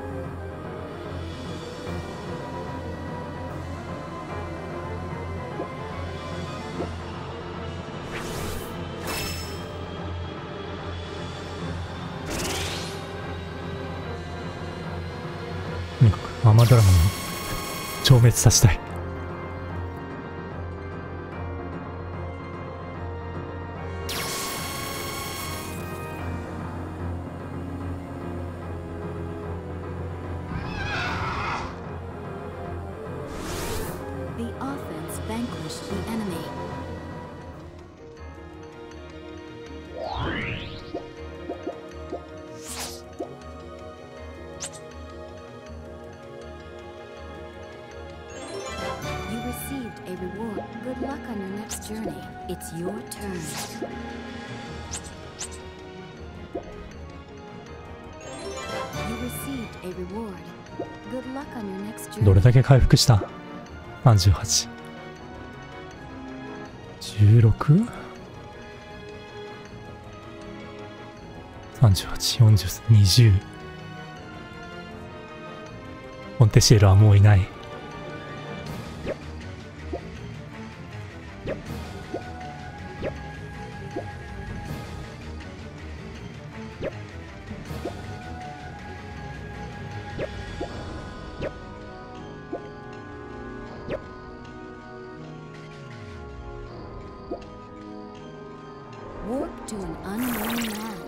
アマドラゴンを消滅させたい。 journey, it's your turn. You received a reward. Good luck on your next ど journey. れだけ回復した ?38。16？ 38、40、20。モンテシエルはもういない。 Warp to an unknown land.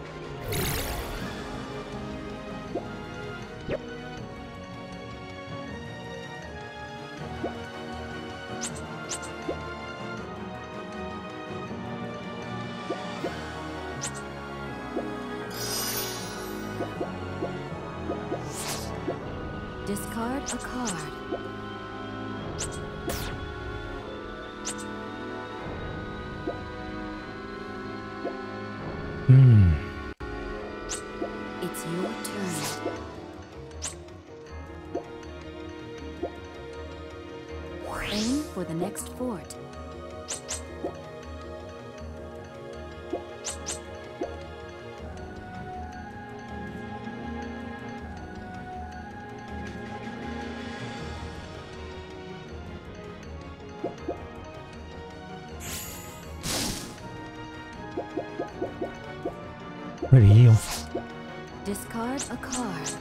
Discard a card. It's your turn. Aim for the next fort. これでいいよ。 Discard a card.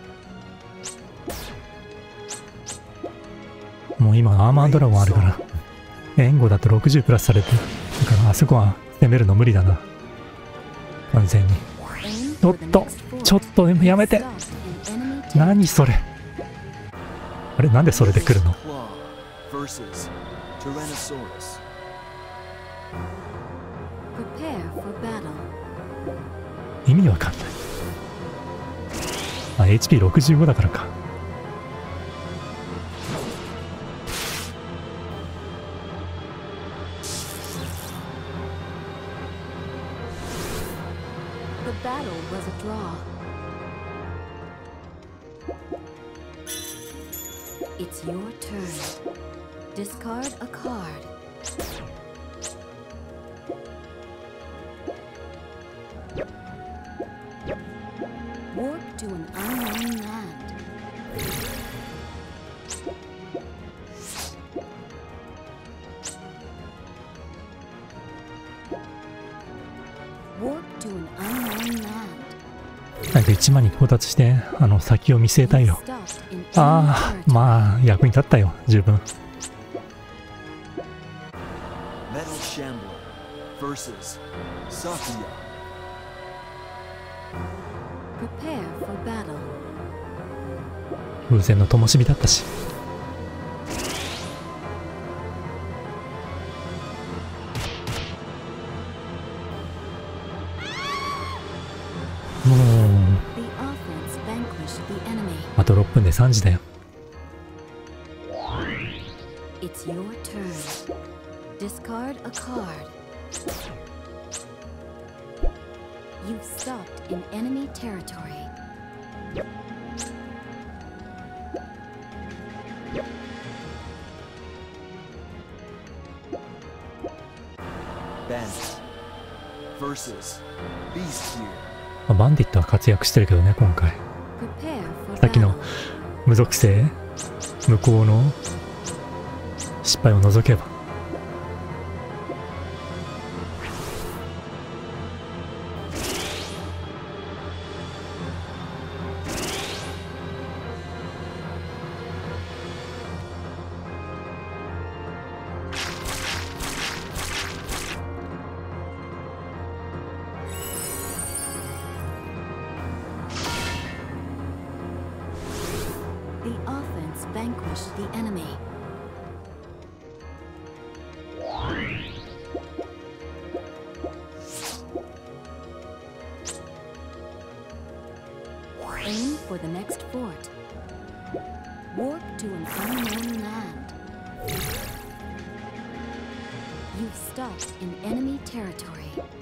もう今アーマードラゴンあるから。援護だと60プラスされてる。だからあそこは攻めるの無理だな。完全に。 Aim おっ for the と next fort. ちょっとやめて。 Stopped in enemy territory. 何それ。あれなんでそれで来るの？ Claw versus Tyrannosaurus. Prepare for battle. 意味わかんない。あ、HP65 だからか。 The battle was a draw. It's your turn. Discard a card. Warp to an unknown land. Warp to an unknown land. 早く1万に到達して、先を見据えたい You よ。 stopped in あ enemy あ、 territory. まあ、役に立ったよ、十分。 Metal Shambler versus Sakuya. Prepare for battle. 風船の灯火だったし。もう、 The offense vanquished the enemy. あと6分で3時だよ。 It's your turn. Discard a card. You've stopped in enemy territory. Bandit versus Beast Gear. まあバンディットは活躍してるけどね、今回。 Prepare for さっきの battle. 無属性、向こうの失敗を除けば。 The offense vanquished the enemy. Aim for the next fort. Warp to an unknown land. stopped in enemy territory.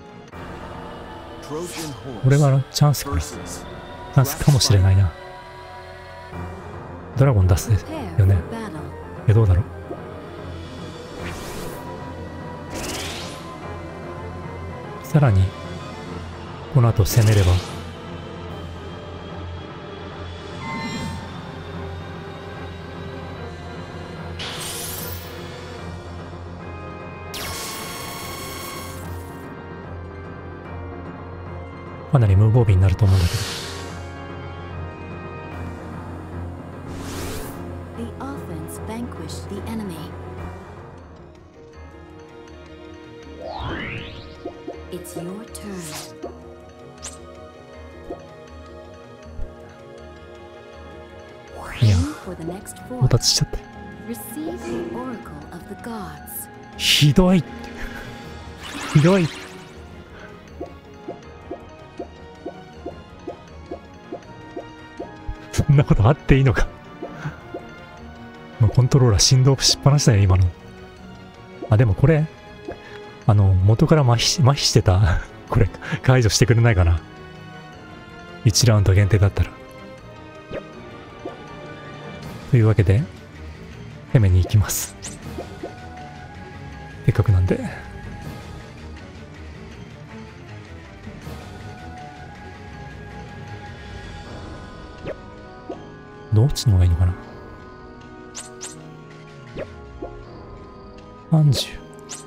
Trojan これ horse はチャンスかな。 versus チャンスかもしれないな。ドラゴン出す Prepare よ for ね。 battle. どうだろう。さらにこの後攻めればかなり無防備になると思うんだけど。 The offense vanquished the enemy. It's your turn. いや Aim for the next 到 fort. 達しちゃって。 Receive the oracle of the gods. ひどいひどい。そんなことあっていいのか。もうコントローラー振動しっぱなしだよ今の。あ、でもこれ元から麻痺してたこれ解除してくれないかな。1ラウンド限定だったら。というわけで攻めに行きます。せっかくなんで。どっちの方がいいのかな。30。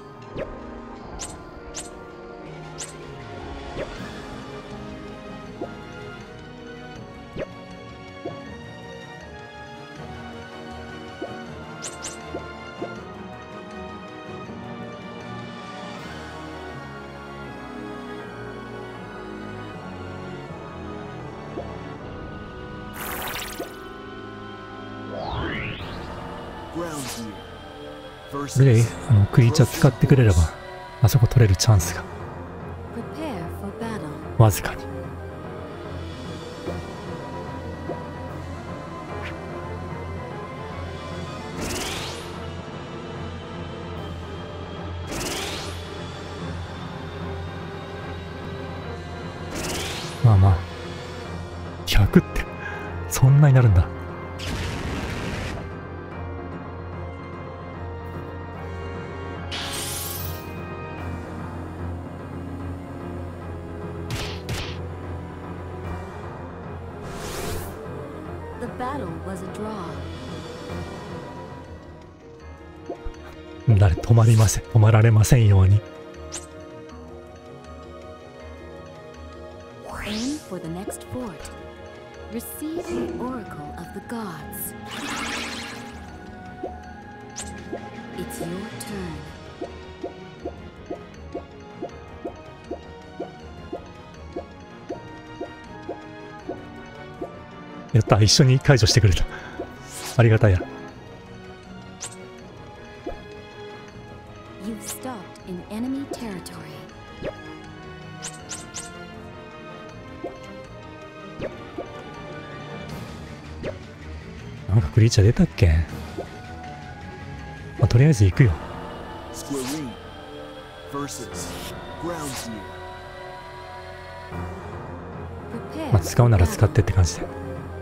これでクリーチャー使ってくれればあそこ取れるチャンスが Prepare for battle. わずかに。まあまあ100ってそんなになるんだ。 The battle was a draw. 止まられませんように。 Aim for the next fort. Receive the oracle of the gods. It's your turn. やった、一緒に解除してくれた。ありがたいや。 You've stopped in enemy territory. なんかクリーチャー出たっけ。まあ、とりあえず行くよ。 Squirrine versus Ground Gear. Prepare まあ、使うなら for 使って battle. って感じで。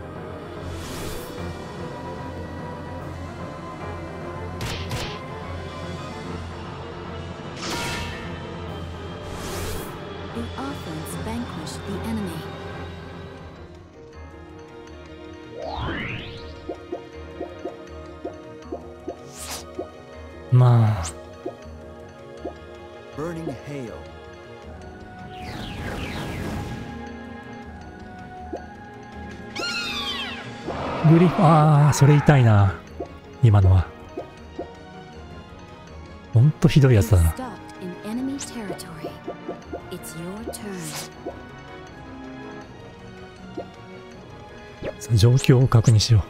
The offense vanquished the enemy. まあ Burning Hail. グリフ、ああそれ痛いな今のは。ほんとひどいや You've つだな。 stopped in enemy territory. It's your turn. 状況を確認しよ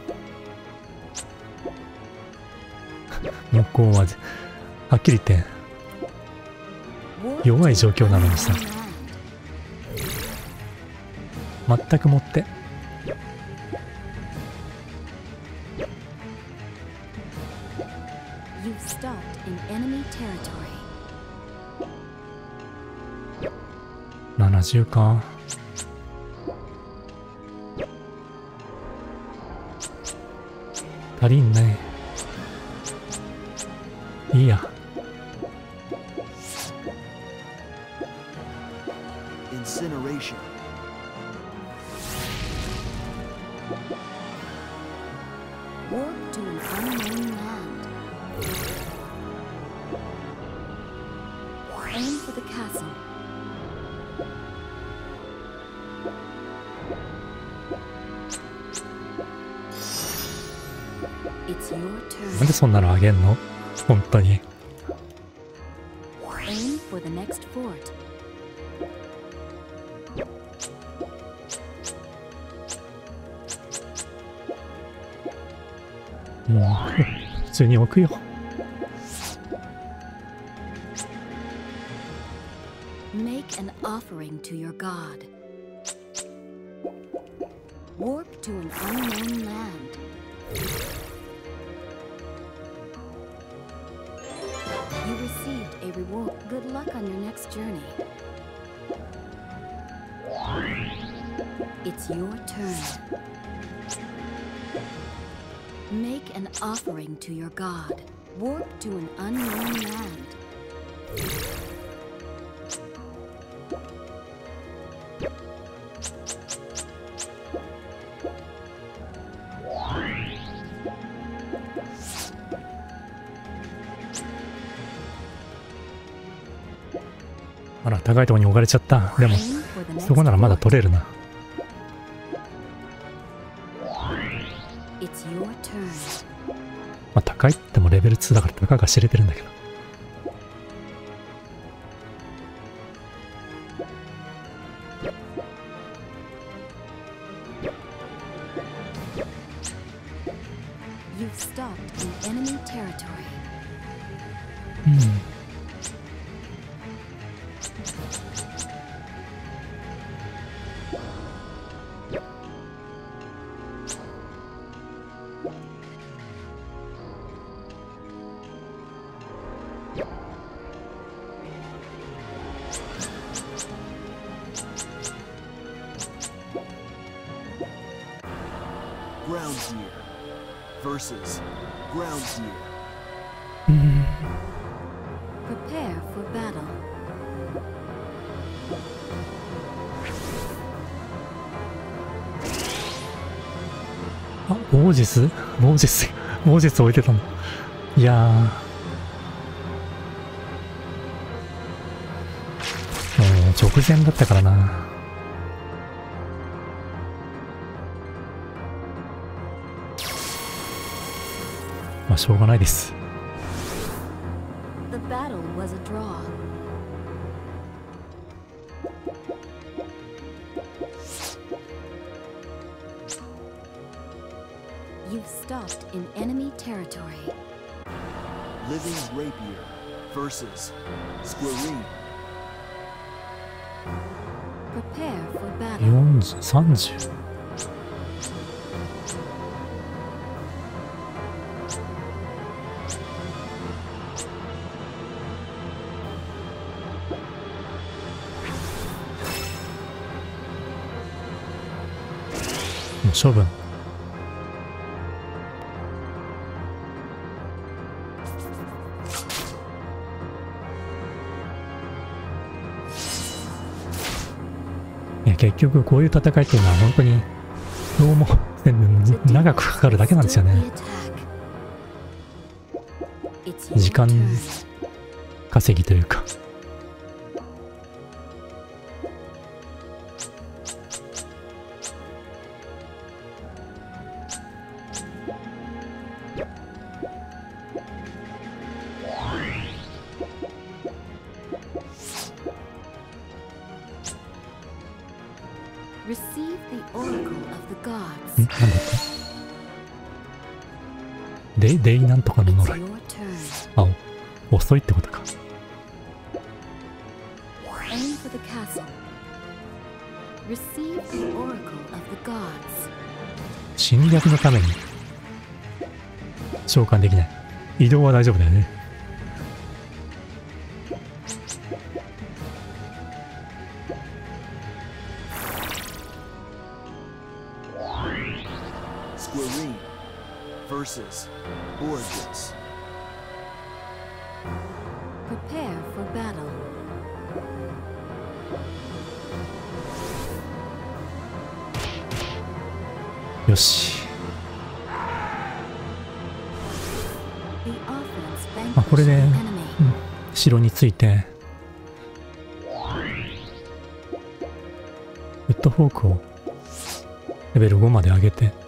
う。向こうははっきり言って弱い状況なのにさ、全くもって You've stopped in enemy territory. 70か。足りんね。いいや。 Incineration. Warp to an unknown land. Aim for the castle. It's your なん turn. でそんなのあげんの？本当に。 Aim for the next fort. もう普通に置くよ。 Make an offering to your god. Warp to an unknown land. You received a reward. Good luck on your next journey. It's your turn. Make an offering to your god. Warp to an unknown land. .あら、高いところに置かれちゃった。でも Aim for the そこ next ならまだ fort. 取れるな。 It's your turn. まあ高いってもレベル2だから高が知れてるんだけど。 You've stopped in enemy territory. うん。 Ground gear versus ground gear. うん。 Prepare for battle. あ、オージス置いてたの。いやー。もう直前だったからな。まあしょうがないです。 The battle was a draw. You've stopped in enemy territory. Living rapier versus squirrine. Prepare for battle. 40、30。もう処分。いや結局こういう戦いっていうのは本当にどうも長くかかるだけなんですよね。 It's your 時間 turn. 稼ぎというか。 Receive the oracle of the ん gods. なんだってデイなんとかの It's 野良。 your turn. あ、遅いってことか。 Aim for the castle. Receive the oracle of the gods. 侵略のために召喚できない。移動は大丈夫だよね。 Squirrine versus Borges. Prepare for battle. よし。 The offense あ、これ vanquished で、 the うん enemy. 城についてウッドフォークをレベル5まで上げて、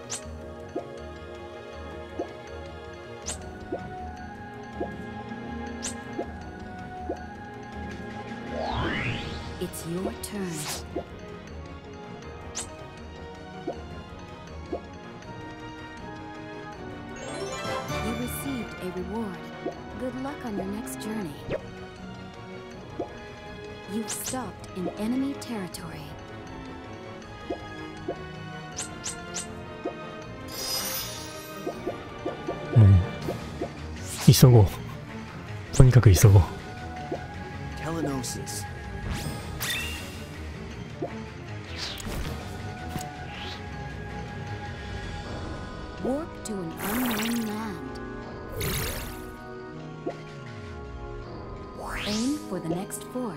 It's your turn. You received a reward. Good luck on your next journey. You've stopped in enemy territory. 急ごう。とにかく急ごう。 Telenosis. Warp to an unknown land. Aim for the next fort.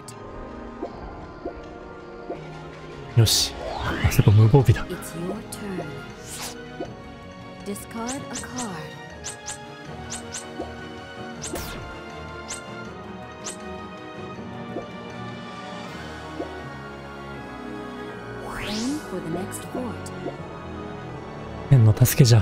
よし。あそこ無防備だ。 It's your turn. Discard a card. Aim for the next fort. 天の助けじゃ。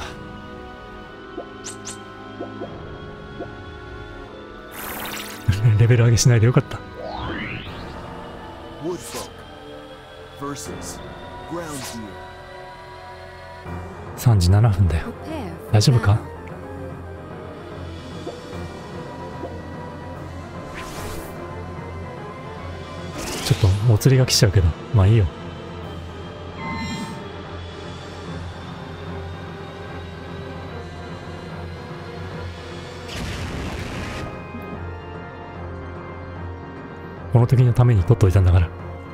レベル上げしないでよかった。 Woodfolk versus Ground Gear. 3時7分だよ。 Prepare for 大丈夫か？ battle. ちょっとお釣りが来ちゃうけど、まあいいよ。この時のために取っといたんだから。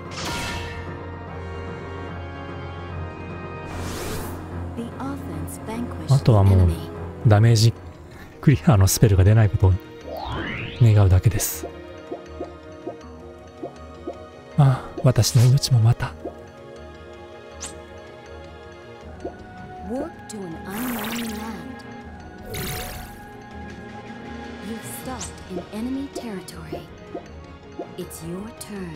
The offense vanquished あとは the もう enemy. ダメージクリアのスペルが出ないことを願うだけです。ああ、私の命もまた。 Warp to an unknown land. You've stopped in enemy territory. It's your turn.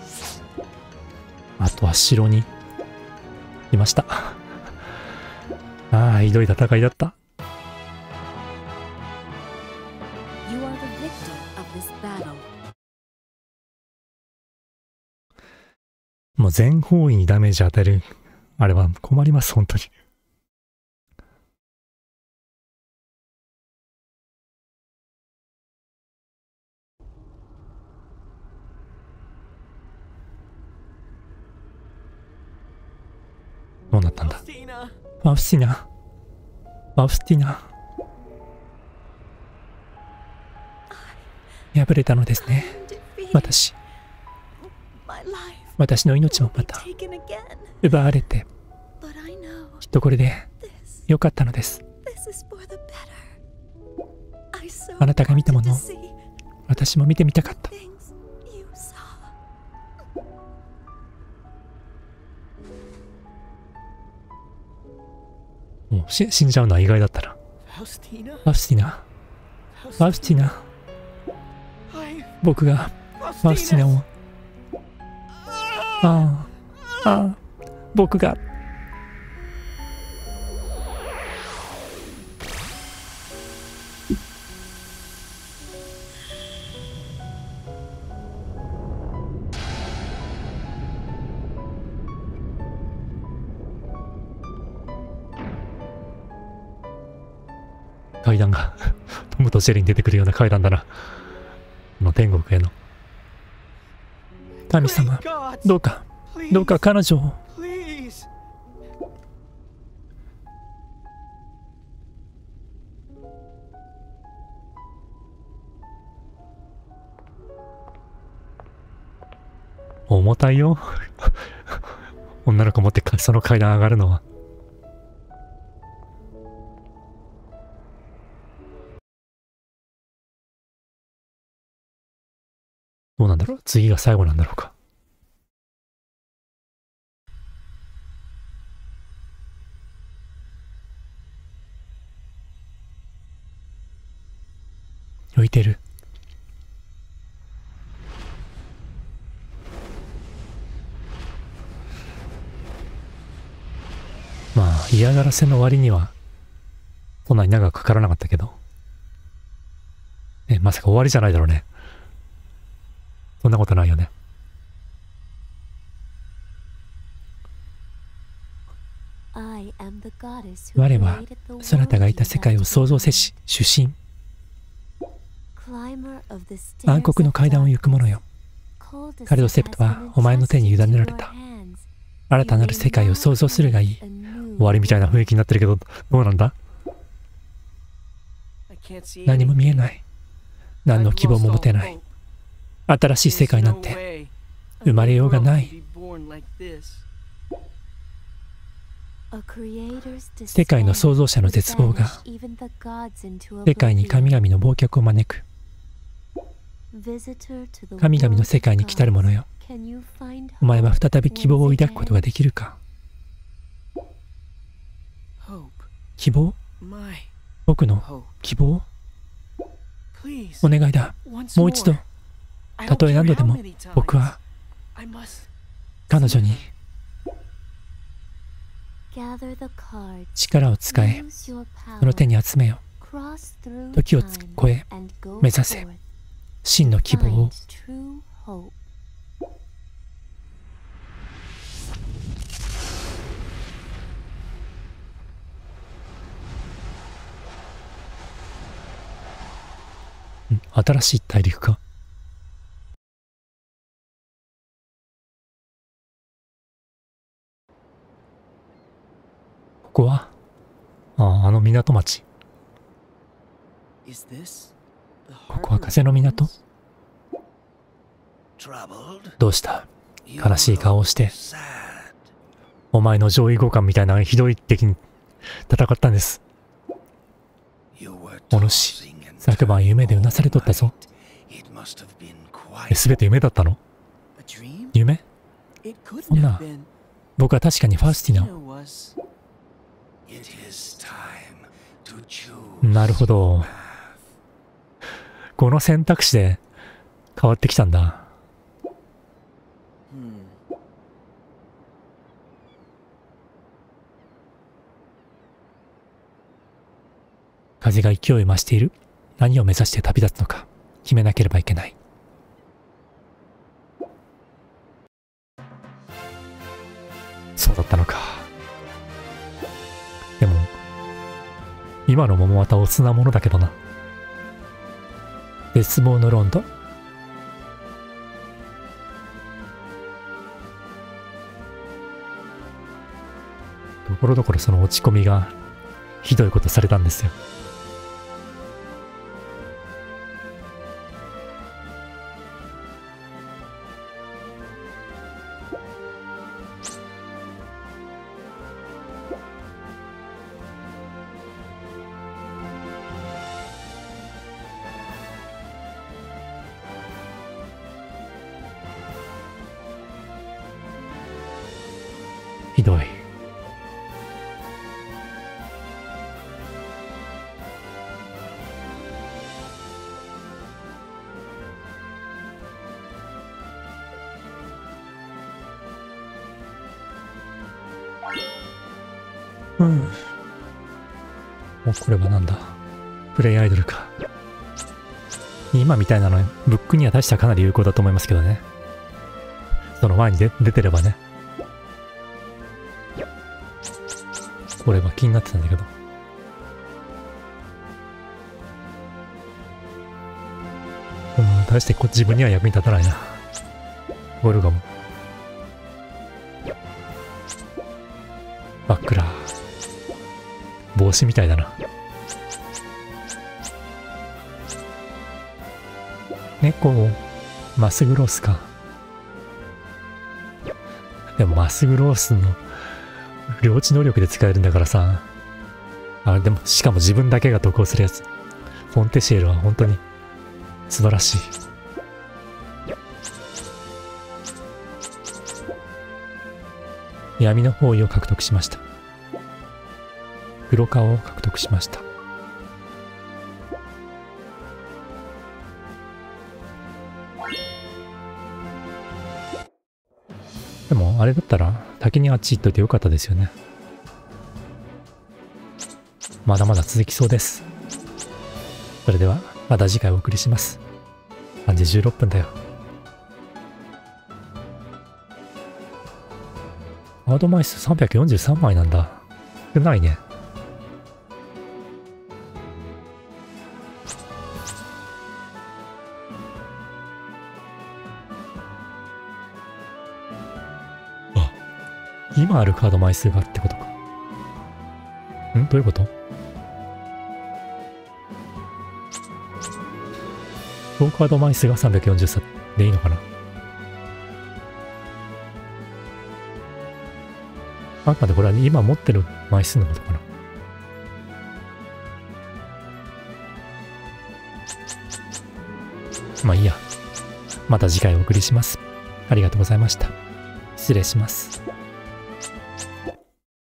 あとは城にいました。ああ、ひどい戦いだった。 You are the victor of this battle. もう全方位にダメージ与える。あれは困ります、本当に。どうなったんだ？ Faustina. ファウスティナ。ファウスティナ。敗れたのですね。 私、 My life 私の命もま be た taken again. 奪われて、 But I know きっとこれで this 良かったのです。 this is for the better. I so あなたが見たも wanted の to see 私も見てみたかった。 things you saw. もう死んじゃうのは意外だったな。 Faustina? ファウスティナ。ファウスティナ。 I... 僕がファウスティナを。ああ、ああ、僕が。階段がトムとジェリーに出てくるような階段だな。この天国への。神様、 God, どうか please, どうか彼女を。 please. 重たいよ。女の子持ってその階段上がるのは。 どうなんだろう。次が最後なんだろうか。浮いてる。まあ嫌がらせの割にはそんなに長くかからなかったけど、まさか終わりじゃないだろうね。そんなことないよね。我はそなたがいた世界を創造せし主神、暗黒の階段を行く者よ。カルドセプトはお前の手に委ねられた。新たなる世界を創造するがいい。終わりみたいな雰囲気になってるけど、どうなんだ？何も見えない。何の希望も持てない。新しい世界なんて生まれようがない。世界の創造者の絶望が世界に神々の忘却を招く。神々の世界に来たる者よ。お前は再び希望を抱くことができるか？希望？僕の希望？お願いだ。もう一度。たとえ何度でも僕は彼女に力を使え、その手に集めよ。時を越え目指せ真の希望を。新しい大陸か。ここはあの港町。ここは風の港？どうした？悲しい顔をして。お前の上位互換みたいなひどい敵に戦ったんです。お主、昨晩夢でうなされとったぞ。すべて夢だったの？夢？そんな、僕は確かにファウスティナを。なるほど。この選択肢で変わってきたんだ。風が勢いを増している。何を目指して旅立つのか決めなければいけない。そうだったのか。でも今の桃綿お素なものだけどな。絶望のロンド。ところどころその落ち込みがひどいことされたんですよ。ひどい。もうこれはなんだ。プレイアイドルか。今みたいなのブックには確かかなり有効だと思いますけどね。その前に出てればね。これは気になってたんだけど。大して自分には役に立たないな。ゴルガム。バックラー。帽子みたいだな。猫、マスグロースか。でもマスグロースの領地能力で使えるんだからさ。でもしかも自分だけが得をするやつ。フォンテシエルは本当に素晴らしい。 闇の包囲を獲得しました。黒顔を獲得しました。でもあれだったら先にあっち行っといてよかったですよね。まだまだ続きそうです。それではまた次回お送りします。3時16分だよ。カード枚数343枚なんだ。少ないね。あ、今あるカード枚数がってことか。どういうこと？総カード枚数が343でいいのかな。あくまでこれは今持ってる枚数のことかな。まあいいや。また次回お送りします。ありがとうございました。失礼します。